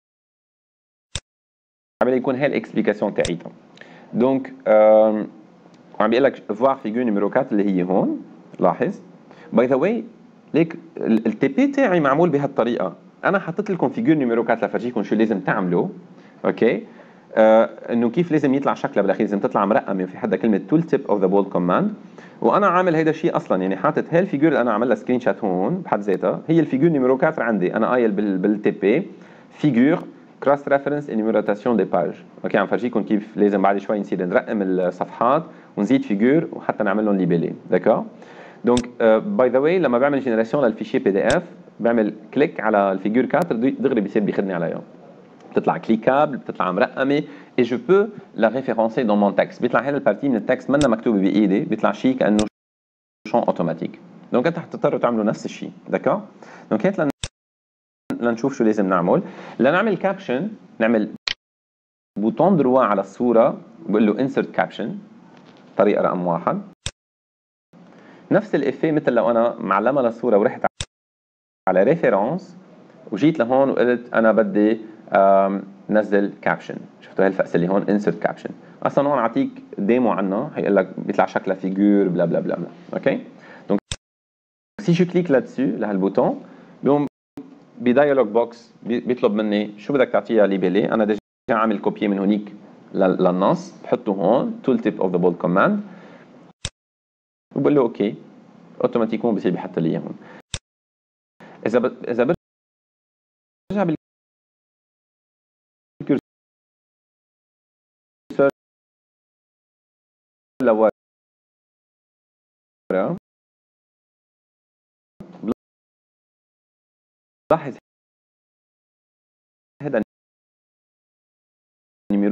عم يكون هي الاكسبليكاسيون تاعيتها. دونك وعم بيقول لك voir figure numéro أربعة اللي هي هون. لاحظ باي ذا واي ليك التي بي تاعي معمول بهالطريقه. انا حطيت لكم فيجور نيميرو أربعة لفرجيكم شو لازم تعملوا. اوكي؟ آه انه كيف لازم يطلع شكلها بالاخير، لازم تطلع مرقمه وفي حدا كلمه تول تيب اوف ذا بولد كوماند. وانا عامل هيدا الشيء اصلا، يعني حاطط هاي الفيجور اللي انا عاملها سكرين شوت هون بحد ذاتها هي الفيجور نيميرو أربعة عندي. انا قايل بالتي بي فيجور كروس ريفرنس انيميراتاسيون دي باج. اوكي؟ عم فرجيكم كيف لازم بعد شوي نصير نرقم الصفحات ونزيد فيجور وحتى نعمل لهم ليبيلي. داكور؟ دونك باي ذا واي لما بعمل جينيراسيون للفيشي بي دي اف بعمل كليك على الفيجور أربعة دغري بيصير بياخذني عليها، بتطلع كليكابل، بتطلع مرقمه، اي جو بو لا ريفيرونسي دون مون تكست. بيطلع هذا البارتي من التكست منا مكتوبه بايدي، بيطلع شيء كانه شون اوتوماتيك. دونك انت حتضطروا تعملوا نفس الشيء. داكور؟ دونك هات لنشوف شو لازم نعمل. لنعمل كابشن نعمل بوتون دروا على الصوره بقول له انسرت كابشن طريقه رقم واحد. نفس الافيه مثل لو انا معلمه للصوره ورحت على ريفيرونس وجيت لهون وقلت انا بدي نزل كابشن. شفتوا هالفقسه اللي هون انسرت كابشن. اصلا هون اعطيك ديمو عنه، هيقول لك بيطلع شكلها فيجور بلا بلا بلا بلا. اوكي؟ دونك سي جو كليك لاتسو لهالبوتون بيقوم بدايلوج بوكس بيطلب مني شو بدك تعطيها ليبيلي. انا ديجا عامل كوبي من هونيك للنص، بحطه هون تول تيب اوف ذا بولد كوماند وبقول له اوكي، اوتوماتيكمون بصير بيحط لي اياه هون. اذا ب... اذا برجع بالكرسور لورا لاحظ هذا numéro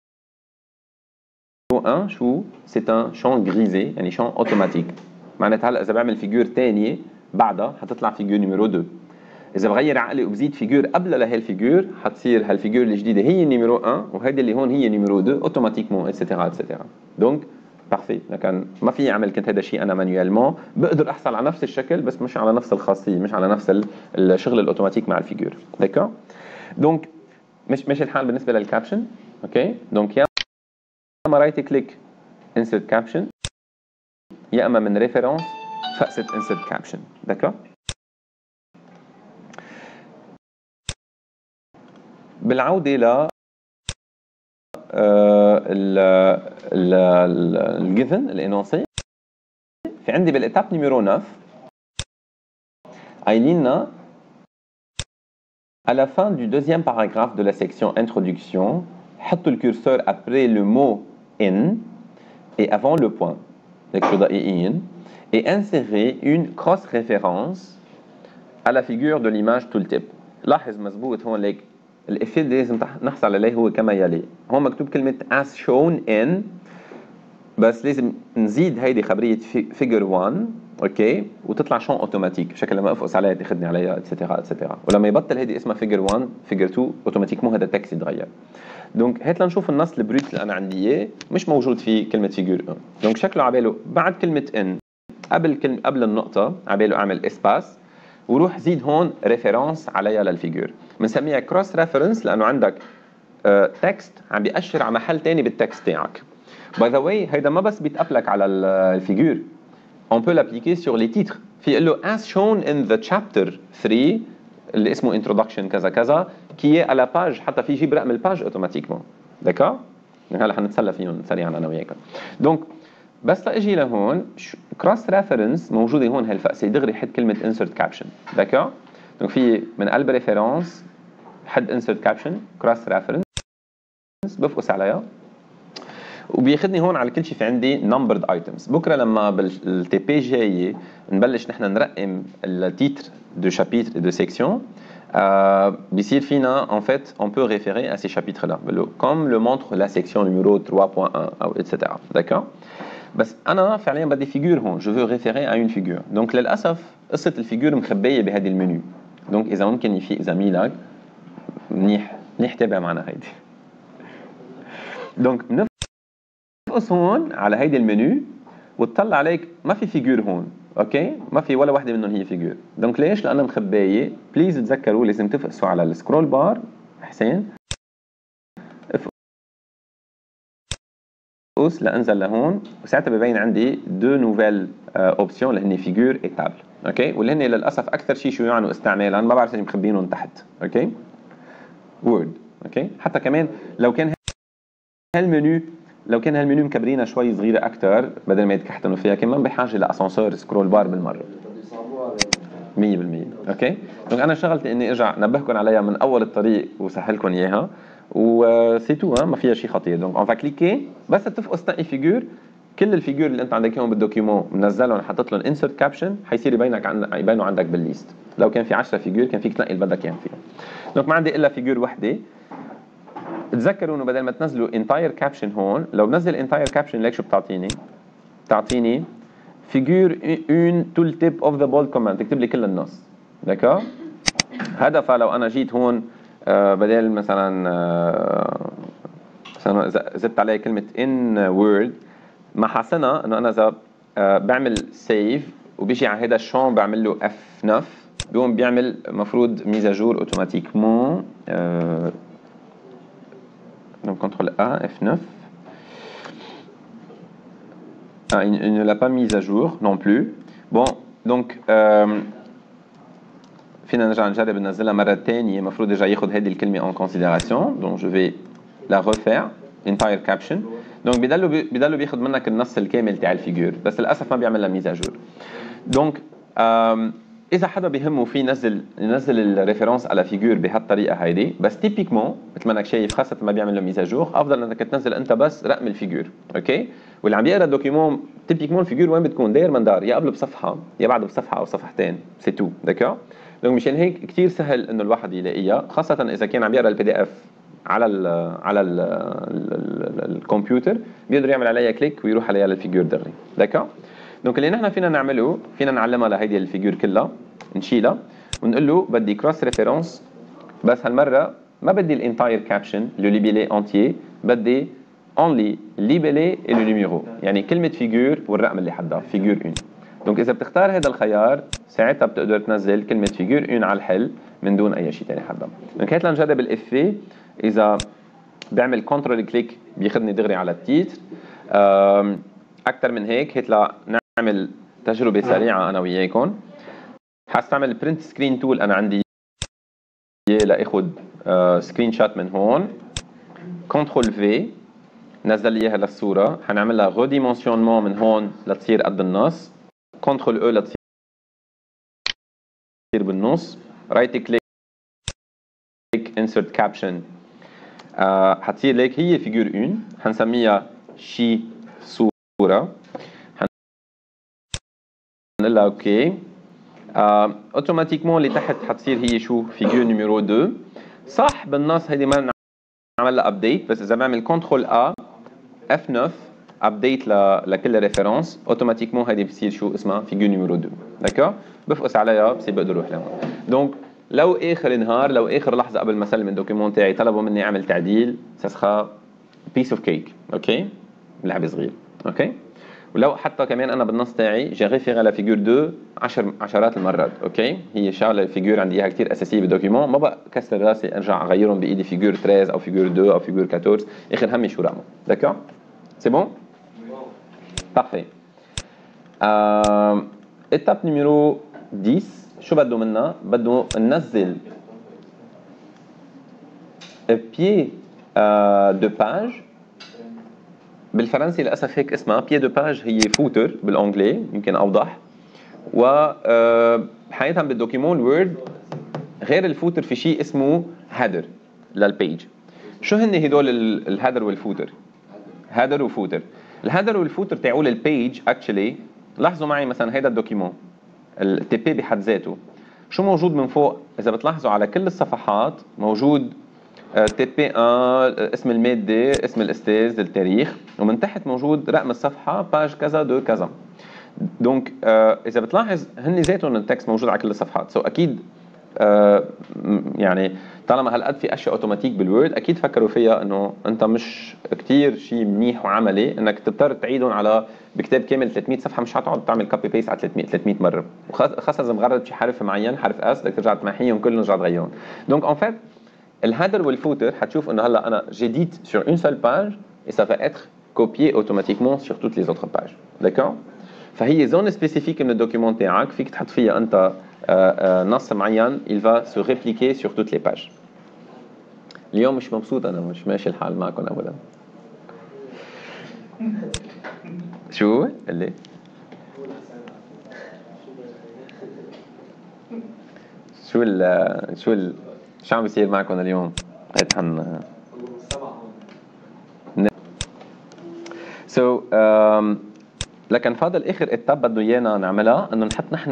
un شو c'est un champ grisé يعني champ automatique. معناتها هلا اذا بعمل فيجور ثانيه بعدها حتطلع فيجور نيميرو اثنين. اذا بغير عقلي وبزيد فيجور قبل لهالفيجور حتصير هالفيجور الجديده هي نيميرو واحد وهيدي اللي هون هي نيميرو اثنين اوتوماتيكمون اتسيتيرا اتسيتيرا. دونك بارفي. لكن ما في اعمل كنت هذا الشيء انا مانيوالمون، بقدر احصل على نفس الشكل بس مش على نفس الخاصيه، مش على نفس الشغل الاوتوماتيك مع الفيجور. داكور؟ دونك مش مش الحال بالنسبه للكابشن. اوكي؟ دونك يا اما رايت كليك انسرت كابشن يا اما من ريفيرونس فقست انسرت كابشن. داكور؟ بالعوده ل الجيفن الانونسي في عندي بالإتاب نيميرو تسعة قايلين لنا à la fin du deuxième paragraphe de la section introduction حطوا le curseur après le mot in et avant le point et insérez une cross référence à la figure de l'image tooltip. لاحظ مزبوط هون ليك الإفيه اللي لازم نحصل عليه هو كما يلي. هون مكتوب كلمة as shown in بس لازم نزيد هيدي خبرية figure واحد اوكي وتطلع شون اوتوماتيك بشكل لما افقس عليها تاخذني عليها اتسترا اتسترا. ولما يبطل هيدي اسمها فيجر واحد فيجر اثنين اوتوماتيكمون هذا التكست يتغير. دونك هات لنشوف النص البروت اللي انا عندي اياه مش موجود فيه كلمه فيجر واحد. دونك شكله عباله بعد كلمه ان قبل كلمه قبل النقطه عباله اعمل اسباس وروح زيد هون ريفيرنس عليها للفيجر. بنسميها كروس ريفرنس لانه عندك تكست عم بيأشر على محل ثاني بالتكست تاعك. باي ذا واي هيدا ما بس بيتابلك على الفيجور، on peut l'appliquer sur les titres. في يقول له as shown in the chapter three اللي اسمه introduction كذا كذا كي على la page حتى في يجيب رقم الباج اوتوماتيكمون. داكور؟ هلا حنتسلى فيهم سريعا انا وياك. دونك بس لاجي لهون كروس ريفرنس موجوده هون هالفقسه دغري حد كلمه insert caption. داكور؟ دونك في من قلب ريفيرنس حد insert caption كروس ريفرنس بفقس عليها وبياخذني هون على كل شيء في عندي نمبرد ايتمز. بكره لما بالتي بي جايه نبلش نحن نرقم التيتر دو شابيتر دو سيكسيون بيصير فينا en fait on peut référer à ces chapitres là comme le montre la section numéro trois point un او اتسترا. داكور؟ بس انا فعليا بدي فيجور هون جو فو ريفيري à une figure. دونك للاسف قصه الفيجور مخبيه بهذه المنيو. دونك اذا ممكن يفيق زميلك منيح منيح تابع معنا هيدي. دونك بنفقس هون على هيدي المنيو وتطلع عليك ما في فيجور هون. اوكي؟ ما في ولا وحده منهم هي فيجور. دونك ليش؟ لانها مخبايه. بليز تذكروا لازم تفقسوا على السكرول بار. حسين افقس لانزل لهون وساعتها ببين عندي دو نوفيل اوبسيون اللي هن فيجور اي تابل. اوكي؟ واللي هن للاسف اكثر شيء شيوعا واستعمالا ما بعرف اذا مخبينهم تحت. اوكي؟ وورد. اوكي؟ حتى كمان لو كان هالمنيو لو كان هالمنيو مكبرينها شوي صغيره اكثر بدل ما يتكحتنوا فيها كمان بحاجه لاسانسور سكرول بار بالمره مية بالمية. اوكي؟ دونك انا شغلتي اني ارجع نبهكم عليها من اول الطريق وسهلكم اياها وسي تو ما فيها شيء خطير. دونك اون فا كليكي بس تفقس تنقي فيجور كل الفيجور اللي انت عندك اياهم بالدوكيومون منزلهم حاطط لهم انسرت كابشن حيصير يبينك عن يبينوا عندك بالليست. لو كان في عشرة فيجور كان فيك تنقي اللي بدك اياهم فيهم. دونك ما عندي الا فيجور وحده. تذكروا انه بدل ما تنزلوا entire caption هون لو بنزل entire caption ليك شو بتعطيني؟ بتعطيني figure une tooltip of the bold command تكتب لي كل النص. داكور؟ هدفها لو انا جيت هون آه بدل مثلا آه مثلا زدت عليه كلمه in word ما حسنا انه انا اذا آه بعمل سيف وبيجي على هذا الشون بعمل له اف تسعة بيقوم بيعمل المفروض ميزاجور اوتوماتيكمون آه donc contrôle A, F neuf. Ah, il, il ne l'a pas mise à jour non plus. Bon, donc euh, فينا نرجع نجرب ننزلها مرة ثانية. المفروض يرجع ياخذ هذه الكلمة en considération. Donc je vais la refaire entire caption. Donc بيضلوا بيضلوا بياخذ منك النص الكامل تاع الفيجور بس للأسف ما بيعمل لها ميز à jour. Donc euh, إذا حدا بيهمه في ينزل ينزل الريفرنس على فيجور بهالطريقة هيدي بس تيبيكمون مثل ما انك شايف خاصة ما بيعمل له ميزاجور أفضل انك تنزل أنت بس رقم الفيجور. أوكي؟ واللي عم بيقرا الدوكيومون تيبيكمون الفيجور وين بتكون داير من دار يا قبل بصفحة يا بعد بصفحة أو صفحتين سي تو. داكور؟ دونك مشان هيك كثير سهل انه الواحد يلاقيها، خاصه اذا كان عم يقرا البي دي اف على ال على ال الكمبيوتر بيقدر يعمل عليها كليك ويروح عليها للفيجور دغري. داكا؟ دونك اللي نحن فينا نعمله فينا نعلمها لهيدي الفيجور كلها، نشيلها ونقول له بدي كروس ريفيرنس، بس هالمره ما بدي الانتاير كابشن لو ليبيلي انتيي، بدي اونلي ليبيلي et le numéro، يعني كلمه فيجور والرقم اللي حدها فيجور واحد. دونك اذا بتختار هذا الخيار ساعتها بتقدر تنزل كلمه فيجور واحد على الحل من دون اي شيء ثاني حدها. دونك هات لنجرب الافيه، اذا بعمل كنترول كليك بياخذني دغري على التيتر. اكثر من هيك هات لنعمل تجربه سريعه انا وياكم. حاستعمل برنت سكرين تول، انا عندي لاخذ سكرين شوت من هون، كنترول في نزل لي اياها للصوره، حنعمل لها ريديمونسيونمون من هون لتصير قد النص، كنترول او لتصير بالنص، رايت كليك انسرت كابشن، حتصير لك هي فيجور واحد، حنسميها شي صوره، حنقول لها اوكي. اوتوماتيكمون اللي تحت حتصير هي شو فيجور نيميرو اثنين. صح بالنص هيدي ما نعمل لها ابديت، بس اذا بعمل كنترول ا اف تسعة ابديت لكل ريفيرنس اوتوماتيكمون هيدي بتصير شو اسمها فيجور نيميرو اثنين. داكور؟ بفقس عليها بصير بقدر اروح لهون. دونك لو اخر نهار، لو اخر لحظه قبل ما اسلم الدوكيومون تاعي طلبوا مني اعمل تعديل، ساسخا بيس اوف كيك، اوكي؟ لعبه صغير، اوكي؟ ولو حتى كمان انا بالنص تاعي جي ريفير على فيجور اثنين عشر عشرات المرات، اوكي؟ هي شغله فيجور عندي اياها كثير اساسيه بالدوكيومون، ما بقى كسر راسي ارجع اغيرهم بايدي فيجور ثلاثة او فيجور اثنين او فيجور أربعطعش، اخر همي شو رقمه. داكور؟ سي بون؟ بارفي. ايتاب نيميرو عشرة، شو بده منا؟ بده ننزل بيي دو باج، بالفرنسي للاسف هيك اسمها بيي دو باج، هي فوتر بالانجلي يمكن اوضح. و حقيقه بالدوكيمون وورد غير الفوتر في شيء اسمه هيدر للبيج. شو هن هدول الهيدر والفوتر؟ هيدر وفوتر. الهيدر والفوتر تاعول البيج اكشلي، لاحظوا معي مثلا هيدا الدوكيمون التي بي بحد ذاته شو موجود من فوق؟ اذا بتلاحظوا على كل الصفحات موجود تي بي واحد، اسم الماده، اسم الاستاذ، التاريخ، ومن تحت موجود رقم الصفحه، باج كذا دو كذا. دونك اذا بتلاحظ هن ذاتهم التكست موجود على كل الصفحات، سو so اكيد آه يعني طالما هالقد في اشياء اوتوماتيك بالوورد اكيد فكروا فيها انه انت مش كثير شيء منيح وعملي انك تضطر تعيدهم على بكتاب كامل ثلاثمية صفحه، مش حتقعد تعمل كوبي بيست على ثلاثمية مره، وخاصه اذا مغرد شي حرف معين حرف اس بدك ترجع تمحيهم كلهم ترجع تغيرهم. دونك اون فيت الهيدر والفوتر حتشوف انه هلا انا جديد sur une seule page et ça va être copié automatiquement sur toutes les autres pages. d'accord؟ فهي زون سبيسيفيك من الدوكيمون تاعك فيك تحط فيها انت نص معين il va se répliquer sur toutes les pages. اليوم مش مبسوط انا، مش ماشي الحال معكم ابدا. شو اللي شو ال شو ال شو عم بيصير معكم اليوم؟ هيك حن سو so, um, لكن فاضل اخر اتاب بده ايانا نعملها انه نحط نحن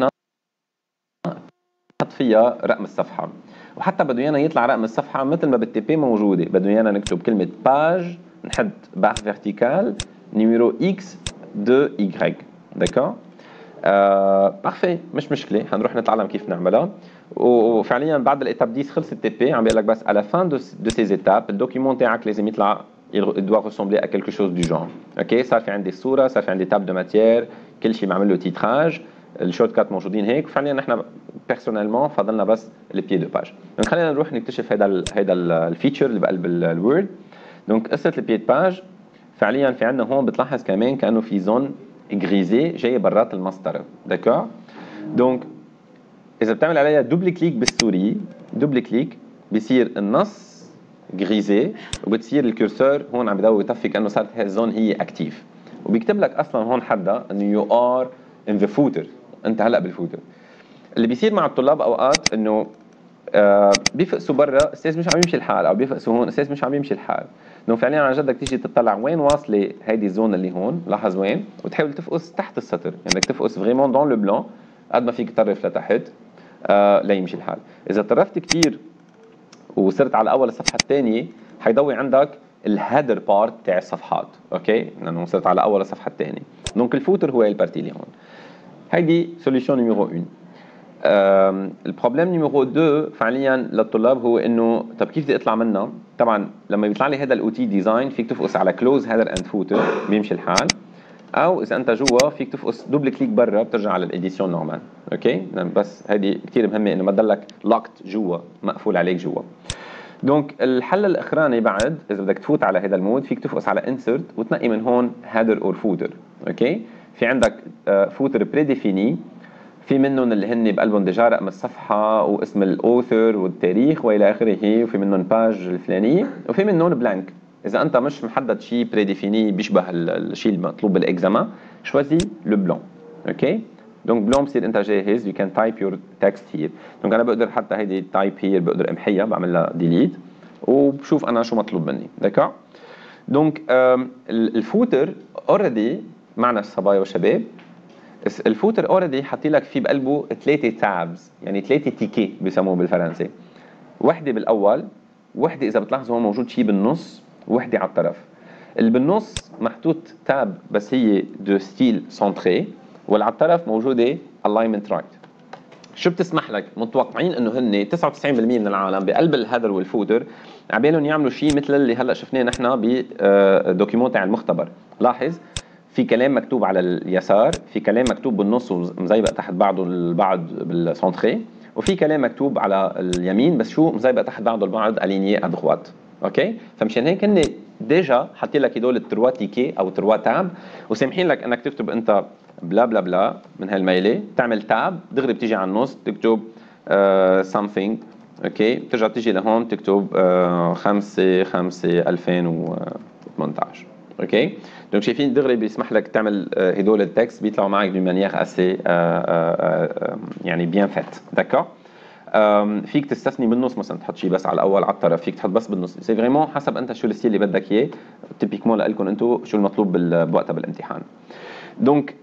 نحط فيها رقم الصفحه، وحتى بده ايانا يطلع رقم الصفحه مثل ما بالتي بي موجوده، بده ايانا نكتب كلمه باج، نحط بار فيرتيكال نيميرو اكس دو اي. داكور؟ آه بارفي، مش مشكله، حنروح نتعلم كيف نعملها. وفعليا بعد الاتاب عشرة خلص التي بي، عم بيقول لك بس على فان دو دو سيز ايتاب الدوكيمون تاعك لازم يطلع il doit ressembler à quelque chose du genre. اوكي صار في عندي الصوره، صار في عندي تاب دو ماتيير، كل شيء معمل له تيتراج، الشورت كات موجودين هيك، فعليا نحن بيرسونيلمون فضلنا بس البيي دو باج. دونك خلينا نروح نكتشف هذا ال هذا الفيتشر اللي بقلب الوورد. دونك قصه البيي دو باج فعليا في عندنا هون بتلاحظ كمان كانه في زون غريزي جايه برات المسطره. داكور؟ دونك اذا بتعمل عليها دوبل كليك بالسوري، دوبل كليك بيصير النص غريزي، وبتصير الكورسور هون عم بدور يطفي كانه صارت هي الزون هي اكتيف، وبيكتب لك اصلا هون حدا انه يو ار ان ذا فوتر، انت هلا بالفوتر. اللي بيصير مع الطلاب اوقات انه آه بيفقسوا برا استاذ مش عم يمشي الحال، او بيفقسوا هون استاذ مش عم يمشي الحال. انه فعليا عن جد بدك تيجي تطلع وين واصله هيدي الزون اللي هون، لاحظ وين، وتحاول تفقس تحت السطر، يعني بدك تفقس فريمون دون لو بلان قد ما فيك تطرف لتحت. آه لا يمشي الحال. اذا طرفت كثير وصرت على اول الصفحه الثانيه حيضوي عندك الهيدر بارت تاع الصفحات، اوكي، لانه وصلت على اول الصفحه الثانيه. دونك الفوتر هو البارتي اللي هون. هيدي سوليوشن نيميرو واحد. البروبليم نيميرو اثنين فعليا للطلاب هو انه طب كيف بدي اطلع منها؟ طبعا لما بيطلع لي هذا الاوتي ديزاين فيك تفقس على كلوز هيدر اند فوتر بيمشي الحال، او اذا انت جوا فيك تفقس دبل كليك برا بترجع على الاديسيون نورمال، اوكي؟ بس هذه كثير مهمه انه ما تضلك لوكت جوا، مقفول عليك جوا. دونك الحل الاخراني بعد اذا بدك تفوت على هذا المود فيك تفقس على انسرت وتنقي من هون هيدر اور فوتر، اوكي؟ في عندك فوتر بري ديفيني، في منهم اللي هن بقلبهم ديجا رقم الصفحه واسم الاوثر والتاريخ والى اخره، وفي منهم باج الفلانيه، وفي منهم بلانك. اذا انت مش محدد شيء بري ديفيني بيشبه الشيء المطلوب بالاكزامان شوازي لو بلون، اوكي؟ دونك بلون بصير انت جاهز، يو كان تايب يور تكست هير. دونك انا بقدر حتى هيدي تايب هير بقدر امحيها، بعمل لها ديليت وبشوف انا شو مطلوب مني، داكا؟ دونك الفوتر اوريدي معنا الصبايا والشباب، الفوتر اوريدي حاطي لك فيه بقلبه ثلاثه تابز، يعني ثلاثه تيكي بسموه بالفرنسي. وحده بالاول، وحده اذا بتلاحظوا هون موجود شيء بالنص، وحده على الطرف. اللي بالنص محطوط تاب بس هي دو ستيل سنتري، واللي على الطرف موجوده الاينمنت رايت. شو بتسمح لك؟ متوقعين انه هن تسعة وتسعين بالمئة من العالم بقلب الهيدر والفوتر عبالهم يعملوا شيء مثل اللي هلا شفناه نحن بدوكيمون تاع المختبر. لاحظ في كلام مكتوب على اليسار، في كلام مكتوب بالنص ومزيبق تحت بعضه البعض بالسنتري، وفي كلام مكتوب على اليمين بس شو مزيبق تحت بعضه البعض الينيي ادغوات، اوكي؟ فمشان هيك هن ديجا حاطين لك هدول التروا تيكي او تروا تاب، وسامحين لك انك تكتب انت بلا بلا بلا من هالميله، تعمل تاب دغري بتيجي على النص تكتب سامثينج، اوكي؟ بترجع تيجي لهون تكتب خمسة خمسة ألفين وثمانية عشر، اوكي؟ دونك شايفين دغري بيسمح لك تعمل هدول التكست بيطلعوا معك بمانيير اسي يعني بيان فات، داكور؟ فيك تستثني بالنص مثلا تحط شيء بس على الاول على الطرف، فيك تحط بس بالنص، سي فريمون حسب انت شو الستيل اللي بدك اياه، تيبيكمون لكم انتم شو المطلوب بوقتها بالامتحان. دونك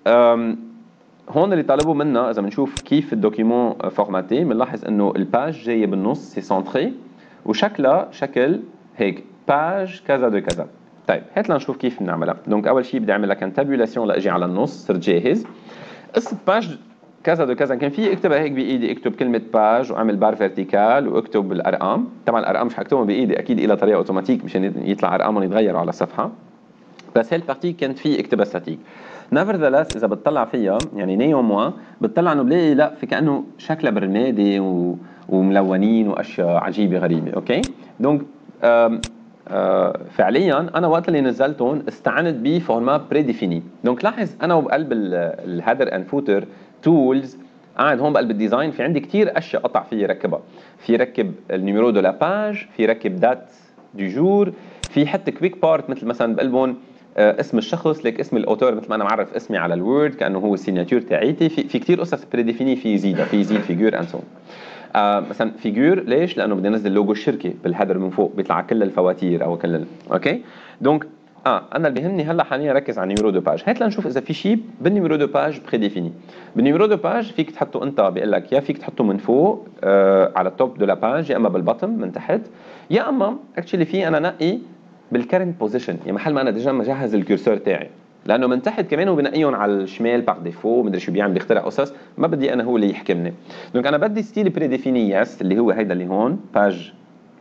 هون اللي طالبوا منا اذا بنشوف كيف الدوكيمون فورماتي بنلاحظ انه الباج جايه بالنص سي سنتري وشكلها شكل هيك باج كذا دو كذا. طيب هات لنشوف كيف بنعملها. دونك اول شيء بدي اعمل لك ان تابيولاسيون لاجي على النص، صرت جاهز. قصه باج كذا دو كذا كان في اكتبها هيك بايدي، اكتب كلمه باج واعمل بار فيرتيكال واكتب الارقام. طبعا الارقام مش حكتبهم بايدي، اكيد الى طريقه اوتوماتيك مشان يطلع ارقامهم يتغيروا على الصفحه، بس هالبارتي كانت في اكتبها ستاتيك. نيفرذلس اذا بتطلع فيها يعني نيوموا بتطلع انه بلاقي لا في كانه شكلها برمادي و... وملونين واشياء عجيبه غريبه، اوكي؟ دونك آم آه فعليا انا وقت اللي نزلتهم استعنت بفورمات بري ديفيني. دونك لاحظ انا وبقلب الهيدر اند فوتر تولز قاعد هون بقلب الديزاين في عندي كثير اشياء قطع فيي ركبها، في ركب النيميرو دو لا باج، في ركب دات دو جور، في حتى كويك بارت مثل مثلا بقلبهم آه اسم الشخص لك اسم الاوتور مثل ما انا معرف اسمي على الوورد كانه هو السيناتور تاعيتي، في في كثير قصص بري ديفيني في يزيدها، في يزيد فيجور اند سو. آه مثلا فيجور ليش؟ لانه بدي انزل لوجو الشركه بالهيدر من فوق بيطلع كل الفواتير او كل ال... اوكي؟ دونك اه انا اللي بيهمني هلا حاليا ركز على النيميرو دو باج. هات لنشوف اذا في شيء بالنيميرو دو باج بري ديفيني. بالنيميرو دو باج فيك تحطه انت، بيقول لك يا فيك تحطه من فوق آه على التوب دو لا باج، يا اما بالبطن من تحت، يا اما اكشلي في انا نقي بالكرنت بوزيشن، يعني محل ما انا ديجا مجهز الكورسور تاعي، لانه من تحت كمان هو بنقيهم على الشمال باغ ديفو، مدري شو بيعمل بيخترع قصص، ما بدي انا هو اللي يحكمني. دونك انا بدي ستيل بري ديفيني يس اللي هو هيدا اللي هون باج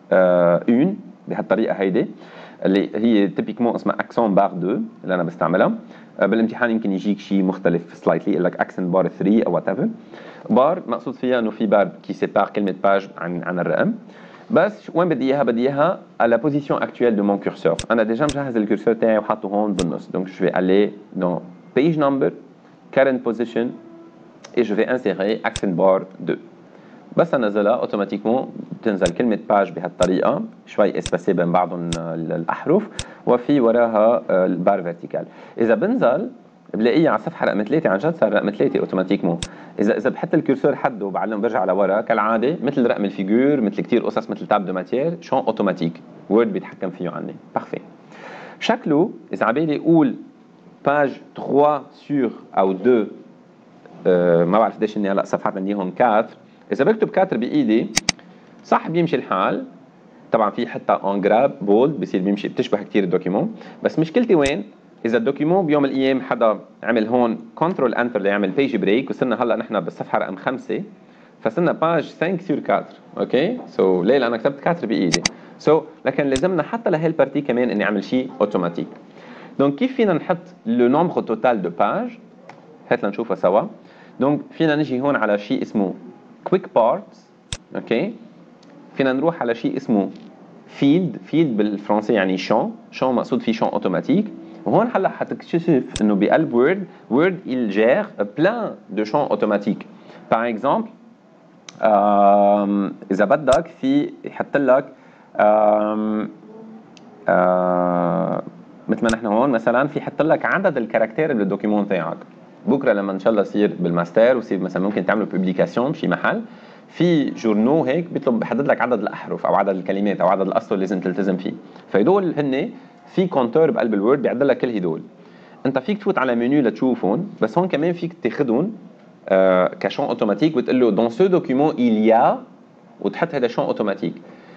واحد بهالطريقه هيدي اللي هي تيبيكمون اسمها اكسون بار اثنين اللي انا بستعملها. بالامتحان يمكن يجيك شيء مختلف سلايتلي، يقول لك اكسن بار ثلاثة او وات ايفر. بار مقصود فيها انه في بار كي سيبار كلمه باج عن عن الرقم. بس وين بدي اياها؟ بدي اياها على بوزيسيون اكtuelle دو مون كورسور. انا ديجا مجهز الكورسور تاعي وحاطه هون بالنص، دونك جو في aller dans page number current position et je vais insérer accent bar اثنين. بس انزلها اوتوماتيكمون بتنزل كلمه باج بهالطريقه شوي اسباسي بين بعضهم الاحرف، وفي وراها البار فيرتيكال. اذا بنزل بلاقيه على الصفحه رقم ثلاثة، عن جد صار رقم ثلاثة اوتوماتيكمون. اذا اذا بحط الكورسور حده وبعلم برجع لورا كالعاده مثل رقم الفيجور، مثل كثير قصص مثل تاب دو ماتير، شون اوتوماتيك وورد بيتحكم فيه عني. بارفي. شكله اذا عبالي اقول باج ثلاثة سور او اثنين، أه ما بعرف قديش اني هلا صفحات عنديهم أربعة، اذا بكتب أربعة بايدي صح بيمشي الحال، طبعا في حتى اون جراب بولد بصير بيمشي بتشبه كثير الدوكيمون، بس مشكلتي وين؟ اذا الدوكيمون بيوم من الايام حدا عمل هون كنترول انتر ليعمل بيج بريك وصرنا هلا نحن بالصفحه رقم خمسة فصرنا باج خمسة سور أربعة، اوكي؟ سو so, ليه؟ لأنا كتبت أربعة بايدي. سو so, لكن لازمنا حتى لهي البارتي كمان اني اعمل شيء اوتوماتيك. دونك كيف فينا نحط لو نومبر توتال دو باج؟ هات لنشوفها سوا. دونك فينا نجي هون على شيء اسمه كويك بارتس، اوكي؟ فينا نروح على شيء اسمه فيلد، فيلد بالفرنسي يعني شون، شون مقصود فيه شون اوتوماتيك. وهون هلا حتكتشف انه بقلب وورد، وورد il gère plein de champs automatiques. par exemple اذا بدك في يحط لك مثل ما نحن هون مثلا في يحط لك عدد الكاركتير بالدوكيمون تاعك. بكره لما ان شاء الله يصير بالماستر ويصير مثلا ممكن تعملوا بوبليكاسيون بشي محل في جورنو هيك بيطلب بحدد لك عدد الاحرف او عدد الكلمات او عدد الاسطر اللي لازم تلتزم فيه، فهدول هن في كونتور بقلب الوورد بيعدل لك كل هدول. انت فيك تفوت على منيو لتشوفهم، بس هون كمان فيك تاخذهم آه كشون اوتوماتيك وتقول له دون سو دوكيمون إليا وتحط هذا شون اوتوماتيك.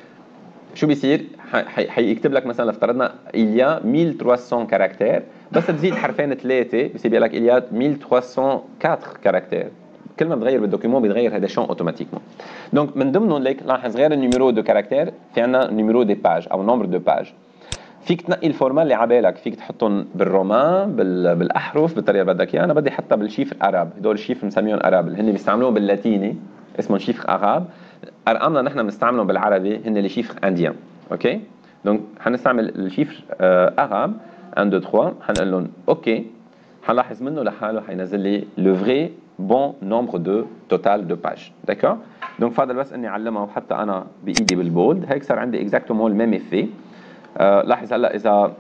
شو بيصير؟ حيكتب لك مثلا افترضنا إليا مية وثلاثمية كاركتير، بس تزيد حرفين ثلاثه بصير بيقول لك إليا مية وثلاثمية وأربعة كاركتير. كل ما بتغير بالدوكيمون بيتغير هذا الشون اوتوماتيكمون. دونك من ضمنهم ليك لاحظ غير النيميرو دو كاركتير في عندنا نيميرو دي باج او نومبر دو باج. فيك تنقي الفورما اللي على بالك، فيك تحطهم بالرومان بالاحرف بالطريقه اللي بدك اياها. انا بدي احطها بالشيفر اراب، هدول الشيفر مسميهم اراب اللي هن بيستعملوهم باللاتيني اسمهم شيفر اراب. ارقامنا نحن بنستعملهم بالعربي هن اللي شيفر انديان، اوكي؟ دونك حنستعمل الشيفر اراب واحد اثنين ثلاثة، حنقول لهم اوكي، حنلاحظ منه لحاله حينزل لي لو فري بون نومبر دو توتال دو باج، داكور؟ دونك فاضل بس اني اعلمها وحتى انا بايدي بالبولد، هيك صار عندي اكزاكتومون الميم افي. آه لاحظ هلا اذا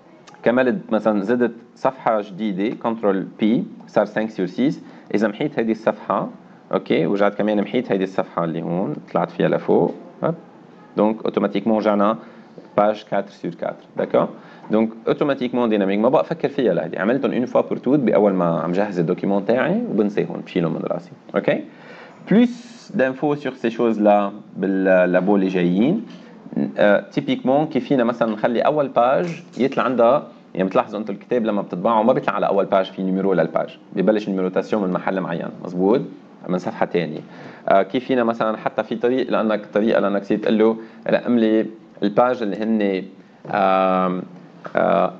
كملت مثلا زدت صفحه جديده كنترول بي صار خمسة سور ستة، اذا محيت هذه الصفحه اوكي ورجعت كمان محيت هذه الصفحه اللي هون طلعت فيها لفوق، دونك اوتوماتيكمون رجعنا باج أربعة سور أربعة، داكور؟ دونك اوتوماتيكمون ديناميك ما بقى افكر فيها لهدي، عملتهم اون فوا بور توت باول ما عم جهز الدوكيمون تاعي وبنساهم بشيلهم من راسي، اوكي؟ بلوس دانفو سور سي شوز لا باللابو اللي جايين. تيبيكمون كيف فينا مثلا نخلي اول باج يطلع عندها، يعني بتلاحظوا انتم الكتاب لما بتطبعه ما بيطلع على اول باج في نيميرو للباج، ببلش النيميروتاسيون من محل معين، مزبوط؟ من صفحه ثانيه. آه كيف فينا مثلا حتى في طريق لانك طريقه لانك تصير تقول له رقم لي الباج اللي هن آه آه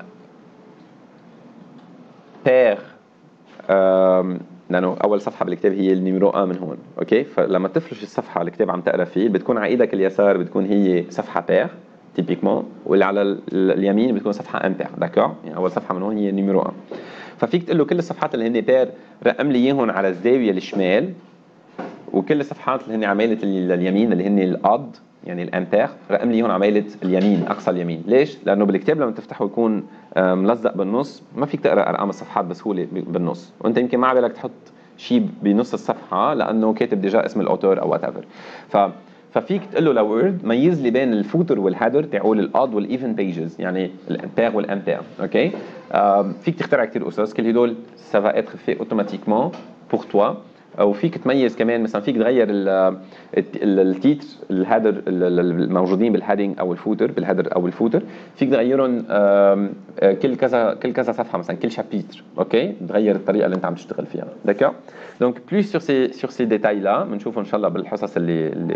بير آه لانه اول صفحه بالكتاب هي النيميرو واحد من هون، اوكي؟ فلما تفرش الصفحه الكتاب عم تقرا فيه بتكون على ايدك اليسار بتكون هي صفحه بير تيبيكمون، واللي على اليمين بتكون صفحه امبير، داكور؟ يعني اول صفحه من هون هي النيميرو واحد. ففيك تقول له كل الصفحات اللي هن بير رقم لي اياهم على الزاويه الشمال، وكل الصفحات اللي هن على ميله اليمين اللي هن الاد يعني الامبير رقم لي اياهم على ميله اليمين اقصى اليمين. ليش؟ لانه بالكتاب لما تفتحه يكون ملزق بالنص ما فيك تقرا ارقام الصفحات بسهوله بالنص، وانت يمكن ما على بالك تحط شيء بنص الصفحه لانه كاتب ديجا اسم الاوتور او وات ايفر. ف ففيك تقول له لوورد ميز لي بين الفوتر والهيدر تاعول الاد والايفن بيجز، يعني الامبير والامبير، اوكي؟ آه فيك تخترع كثير قصص، كل هدول سافا اتر في اوتوماتيكمون بور توا. وفيك تميز كمان مثلا فيك تغير التيتر الهيدر الموجودين بالهيدنج او الفوتر بالهيدر او الفوتر، فيك تغيرهم كل كذا كل كذا صفحه مثلا كل شابيتر، اوكي؟ تغير الطريقه اللي انت عم تشتغل فيها، داكور؟ دونك بلوس سور سي سور سي ديتاي لا بنشوفه ان شاء الله بالحصص اللي, اللي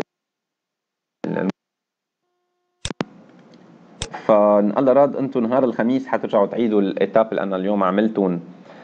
فان الله راد انتم نهار الخميس حترجعوا تعيدوا الاتاب اللي انا اليوم عملتهم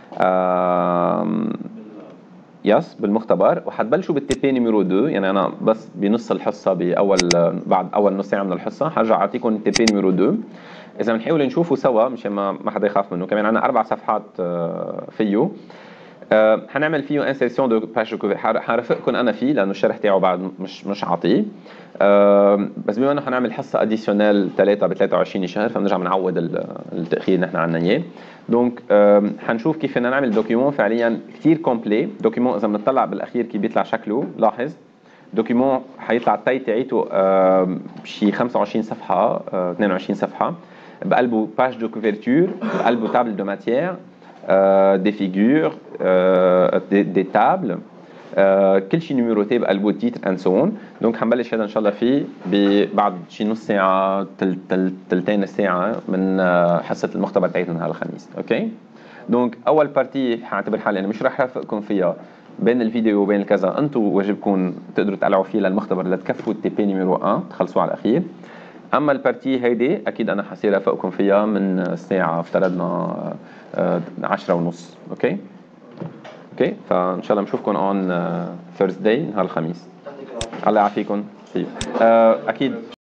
يس بالمختبر، وحتبلشوا بالتي بي نيميرو اثنين، يعني انا بس بنص الحصه باول بعد اول نص ساعه من الحصه حرجع اعطيكم التي بي نيميرو اثنين. اذا بنحاول نشوفه سوا مشان ما ما حدا يخاف منه، كمان عندنا اربع صفحات فيه أه حنعمل فيه انسيرسيون دو باج دو حرافقكم انا فيه لانه الشرح تاعه بعد مش مش عاطيه. أه بس بما انه حنعمل حصه اديشنال ثلاثه ب ثلاثة وعشرين شهر فبنرجع بنعوض التاخير اللي نحن عندنا اياه. دونك أه حنشوف كيف بدنا نعمل دوكيومون فعليا كثير كومبلي. دوكيومون اذا بنطلع بالاخير كيف بيطلع شكله، لاحظ دوكيومون حيطلع التاي تاعيته أه شي خمسة وعشرين صفحه أه اثنين وعشرين صفحه، بقلبه باج دو كوفرتور، بقلبه تابل دو ماتيير، Euh, des figures, euh, des, des tables, آه كل شيء نيميروتي بقلبه تيتر اند سو اون. دونك حنبلش هذا ان شاء الله فيه بعد شي نص ساعه تل تل تلتين الساعه من آه حصه المختبر تاعتنا نهار الخميس. اوكي دونك اول بارتي حاعتبر حالي انا مش رح رافقكم فيها بين الفيديو وبين الكذا، انتم واجبكم تقدروا تقلعوا فيه للمختبر لتكفوا التي بي نيميرو واحد تخلصوا على الاخير. اما البارتي هيدي اكيد انا حصير افقكم فيها من الساعه افترضنا عشرة ونص. اوكي اوكي فان شاء الله بنشوفكم اون ثيرزداي نهار الخميس. الله يعافيكم. اكيد